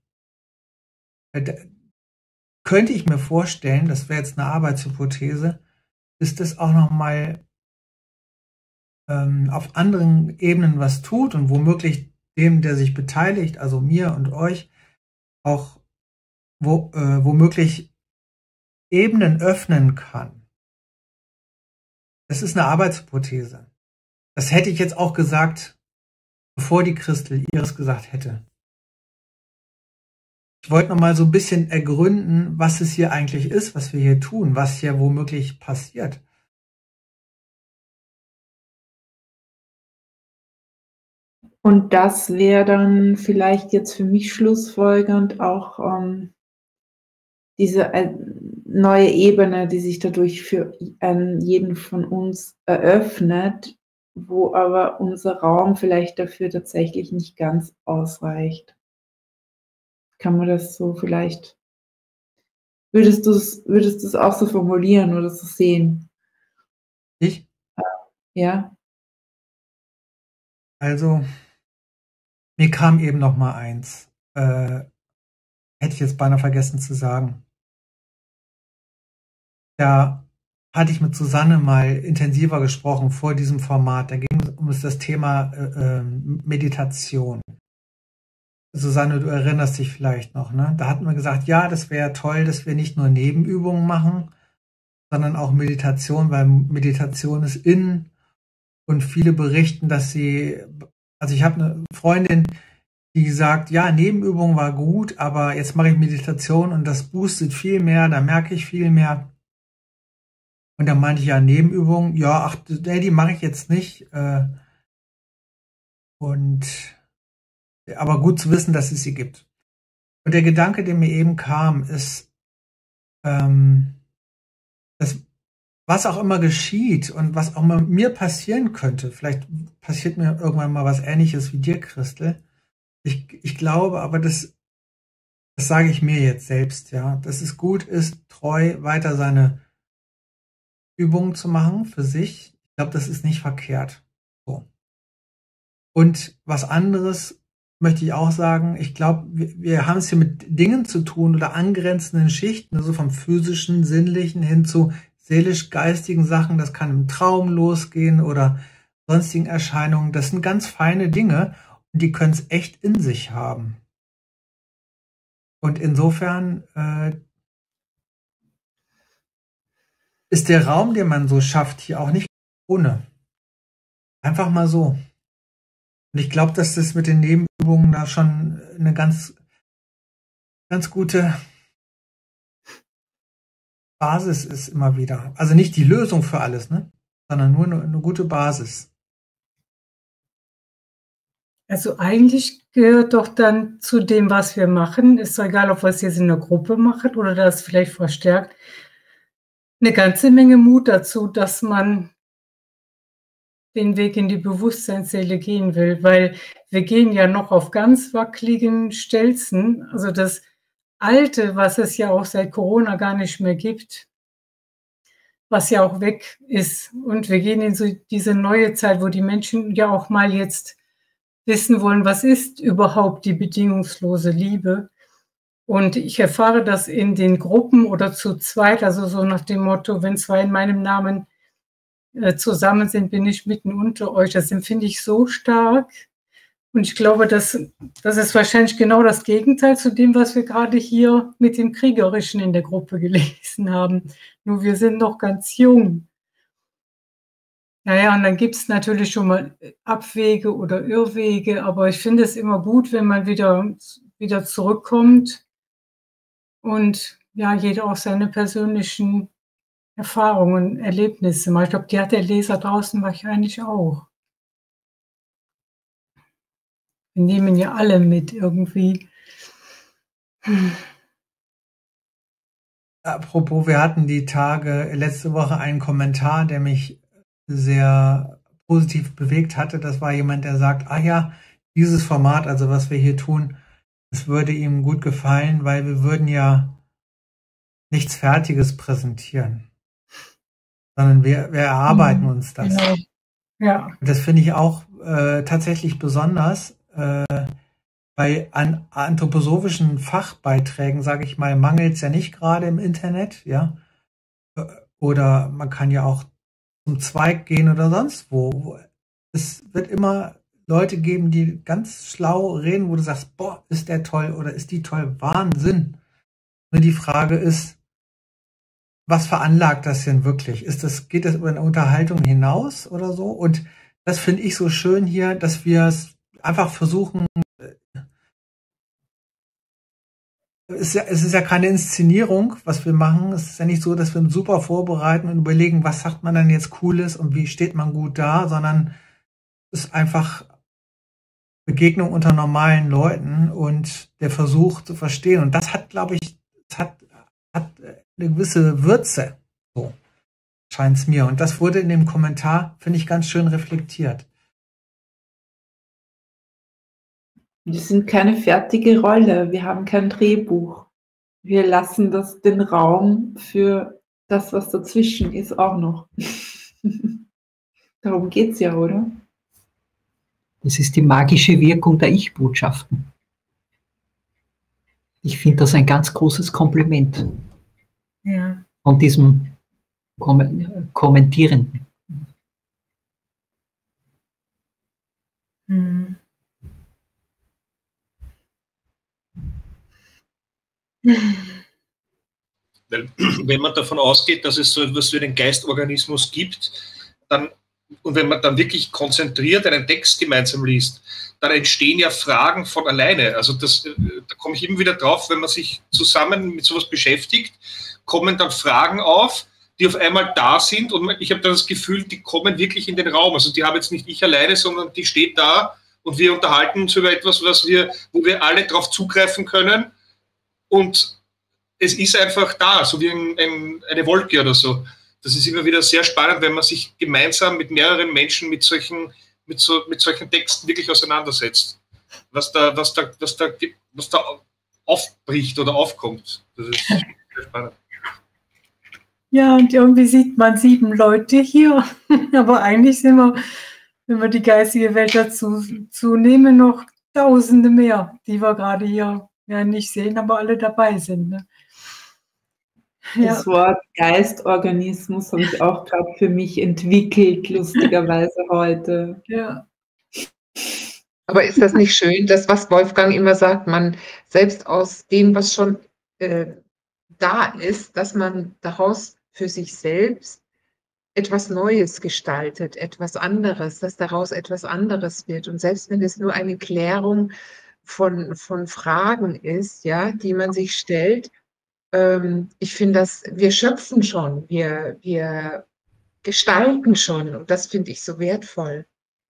Könnte ich mir vorstellen, das wäre jetzt eine Arbeitshypothese, ist das auch nochmal auf anderen Ebenen was tut und womöglich dem, der sich beteiligt, also mir und euch, auch womöglich Ebenen öffnen kann. Das ist eine Arbeitshypothese. Das hätte ich jetzt auch gesagt, bevor die Christel ihres gesagt hätte. Ich wollte noch mal so ein bisschen ergründen, was es hier eigentlich ist, was wir hier tun, was hier womöglich passiert. Und das wäre dann vielleicht jetzt für mich schlussfolgernd auch diese neue Ebene, die sich dadurch für jeden von uns eröffnet, wo aber unser Raum vielleicht dafür tatsächlich nicht ganz ausreicht. Kann man das so vielleicht, würdest du es auch so formulieren oder so sehen? Ich? Ja. Also, mir kam eben noch mal eins. Hätte ich jetzt beinahe vergessen zu sagen. Da hatte ich mit Susanne mal intensiver gesprochen vor diesem Format. Da ging es um das Thema Meditation. Susanne, du erinnerst dich vielleicht noch, ne? Da hatten wir gesagt, ja, das wäre toll, dass wir nicht nur Nebenübungen machen, sondern auch Meditation, weil Meditation ist in und viele berichten, dass sie, also ich habe eine Freundin, die sagt, ja, Nebenübung war gut, aber jetzt mache ich Meditation und das boostet viel mehr, da merke ich viel mehr. Und dann meinte ich, ja, Nebenübung, ja, ach, nee, die mache ich jetzt nicht. Aber gut zu wissen, dass es sie gibt. Und der Gedanke, der mir eben kam, ist, dass was auch immer geschieht und was auch mal mir passieren könnte, vielleicht passiert mir irgendwann mal was Ähnliches wie dir, Christel. Ich glaube aber, das sage ich mir jetzt selbst, ja, dass es gut ist, treu weiter seine Übungen zu machen für sich. Ich glaube, das ist nicht verkehrt. So. Und was anderes möchte ich auch sagen, ich glaube, wir haben es hier mit Dingen zu tun oder angrenzenden Schichten, also vom physischen, sinnlichen hin zu seelisch-geistigen Sachen. Das kann im Traum losgehen oder sonstigen Erscheinungen. Das sind ganz feine Dinge und die können es echt in sich haben. Und insofern ist der Raum, den man so schafft, hier auch nicht ohne. Einfach mal so. Und ich glaube, dass das mit den Nebenübungen da schon eine ganz gute Basis ist immer wieder. Also nicht die Lösung für alles, ne? Sondern nur eine gute Basis. Also eigentlich gehört doch dann zu dem, was wir machen, ist doch egal, ob wir es jetzt in der Gruppe machen oder das vielleicht verstärkt, eine ganze Menge Mut dazu, dass man den Weg in die Bewusstseinsseele gehen will, weil wir gehen ja noch auf ganz wackeligen Stelzen. Also das Alte, was es ja auch seit Corona gar nicht mehr gibt, was ja auch weg ist. Und wir gehen in so diese neue Zeit, wo die Menschen ja auch mal jetzt wissen wollen, was ist überhaupt die bedingungslose Liebe. Und ich erfahre das in den Gruppen oder zu zweit, also so nach dem Motto, wenn zwei in meinem Namen zusammen sind, bin ich mitten unter euch. Das empfinde ich so stark. Und ich glaube, das ist wahrscheinlich genau das Gegenteil zu dem, was wir gerade hier mit dem Kriegerischen in der Gruppe gelesen haben. Nur wir sind noch ganz jung. Naja, und dann gibt es natürlich schon mal Abwege oder Irrwege, aber ich finde es immer gut, wenn man wieder zurückkommt und ja, jeder auch seine persönlichen Erfahrungen, Erlebnisse mal. Ich glaube, die hat der Leser draußen wahrscheinlich auch. Wir nehmen ja alle mit irgendwie. Apropos, wir hatten die Tage, letzte Woche einen Kommentar, der mich sehr positiv bewegt hatte. Das war jemand, der sagt, ah ja, dieses Format, also was wir hier tun, es würde ihm gut gefallen, weil wir würden ja nichts Fertiges präsentieren, sondern wir erarbeiten uns das. Genau. Ja. Das finde ich auch tatsächlich besonders, weil an anthroposophischen Fachbeiträgen, sage ich mal, mangelt es ja nicht gerade im Internet, ja. Oder man kann ja auch zum Zweig gehen oder sonst wo. Es wird immer Leute geben, die ganz schlau reden, wo du sagst, boah, ist der toll oder ist die toll? Wahnsinn. Nur die Frage ist, was veranlagt das denn wirklich? Geht das über eine Unterhaltung hinaus oder so? Und das finde ich so schön hier, dass wir es einfach versuchen. Es ist ja keine Inszenierung, was wir machen. Es ist ja nicht so, dass wir uns super vorbereiten und überlegen, was sagt man dann jetzt Cooles und wie steht man gut da, sondern es ist einfach Begegnung unter normalen Leuten und der Versuch zu verstehen. Und das hat, glaube ich, hat eine gewisse Würze. So scheint es mir. Und das wurde in dem Kommentar, finde ich, ganz schön reflektiert. Wir sind keine fertige Rolle, wir haben kein Drehbuch. Wir lassen den Raum für das, was dazwischen ist, auch noch. Darum geht es ja, oder? Das ist die magische Wirkung der Ich-Botschaften. Ich finde das ein ganz großes Kompliment von diesem Kommentierenden. Weil, wenn man davon ausgeht, dass es so etwas wie einen Geistorganismus gibt, und wenn man dann wirklich konzentriert einen Text gemeinsam liest, dann entstehen ja Fragen von alleine. Also da komme ich immer wieder drauf, wenn man sich zusammen mit sowas beschäftigt, kommen dann Fragen auf, die auf einmal da sind und ich habe dann das Gefühl, die kommen wirklich in den Raum. Also die habe jetzt nicht ich alleine, sondern die steht da und wir unterhalten uns über etwas, wo wir alle drauf zugreifen können und es ist einfach da, so wie eine Wolke oder so. Das ist immer wieder sehr spannend, wenn man sich gemeinsam mit mehreren Menschen mit solchen Texten wirklich auseinandersetzt. Was da aufbricht oder aufkommt. Das ist sehr spannend. Ja, und irgendwie sieht man 7 Leute hier, aber eigentlich sind wir, wenn wir die geistige Welt dazu nehmen, noch Tausende mehr, die wir gerade hier nicht sehen, aber alle dabei sind. Ne? Das Wort Geistorganismus habe ich auch gerade für mich entwickelt, lustigerweise heute. Ja. Aber ist das nicht schön, das, was Wolfgang immer sagt, man selbst aus dem, was schon da ist, dass man daraus für sich selbst etwas Neues gestaltet, etwas anderes, dass daraus etwas anderes wird. Und selbst wenn es nur eine Klärung von Fragen ist, ja, die man sich stellt, ich finde, wir schöpfen schon, wir gestalten schon und das finde ich so wertvoll.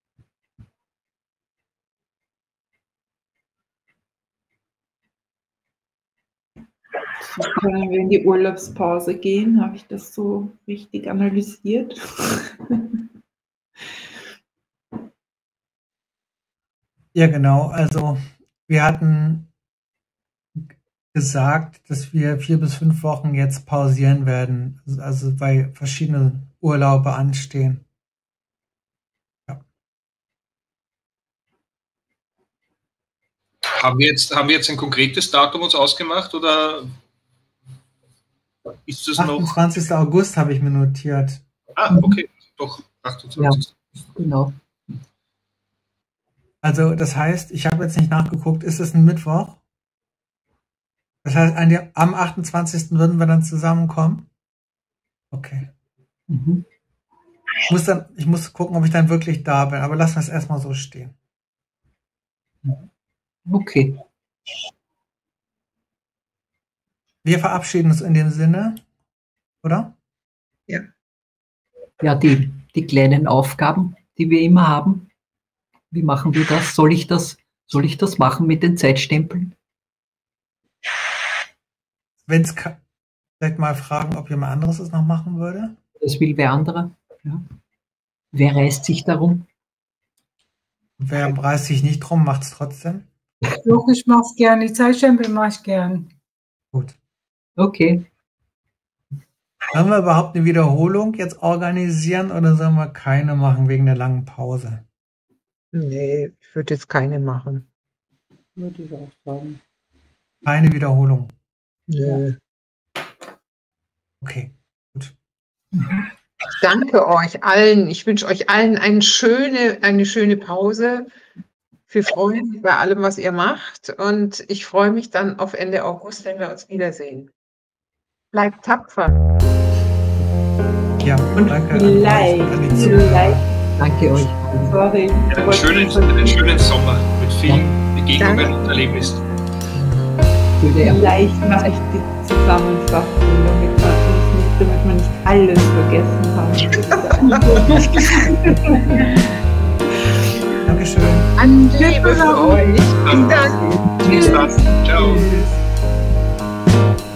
Können wir in die Urlaubspause gehen? Habe ich das so richtig analysiert? Ja, genau. Also wir hatten gesagt, dass wir 4 bis 5 Wochen jetzt pausieren werden, also weil verschiedene Urlaube anstehen. Ja. Haben wir jetzt ein konkretes Datum uns ausgemacht oder ist das 28. noch? August habe ich mir notiert. Ah, okay, doch, 28. Ja, genau. Also das heißt, ich habe jetzt nicht nachgeguckt, ist es ein Mittwoch? Das heißt, am 28. würden wir dann zusammenkommen? Okay. Mhm. Ich muss gucken, ob ich dann wirklich da bin, aber lassen wir es erstmal so stehen. Okay. Wir verabschieden uns in dem Sinne, oder? Ja. Ja, die kleinen Aufgaben, die wir immer haben. Wie machen wir das? Soll ich das machen mit den Zeitstempeln? Wenn es vielleicht mal fragen, ob jemand anderes es noch machen würde. Das will wer anderer. Ja. Wer reißt sich darum? Wer reißt sich nicht drum, macht es trotzdem. Doch, ich mache es gerne. Die Zeitstempel mache ich gern. Gut. Okay. Sollen wir überhaupt eine Wiederholung jetzt organisieren oder sollen wir keine machen wegen der langen Pause? Nee, ich würde jetzt keine machen. würde ich auch sagen. Keine Wiederholung. Nö. Okay, gut. Ich danke euch allen. Ich wünsche euch allen eine schöne Pause. Viel Freude bei allem, was ihr macht. Und ich freue mich dann auf Ende August, wenn wir uns wiedersehen. Bleibt tapfer. Ja, Und danke. vielleicht, Danke euch. sorry. Einen schönen Sommer mit vielen Begegnungen und Erlebnissen. Vielleicht mache ich die Zusammenfassung, damit man nicht alles vergessen hat. Dankeschön. An Liebe für euch. Bis dann. Bis dann. Ciao.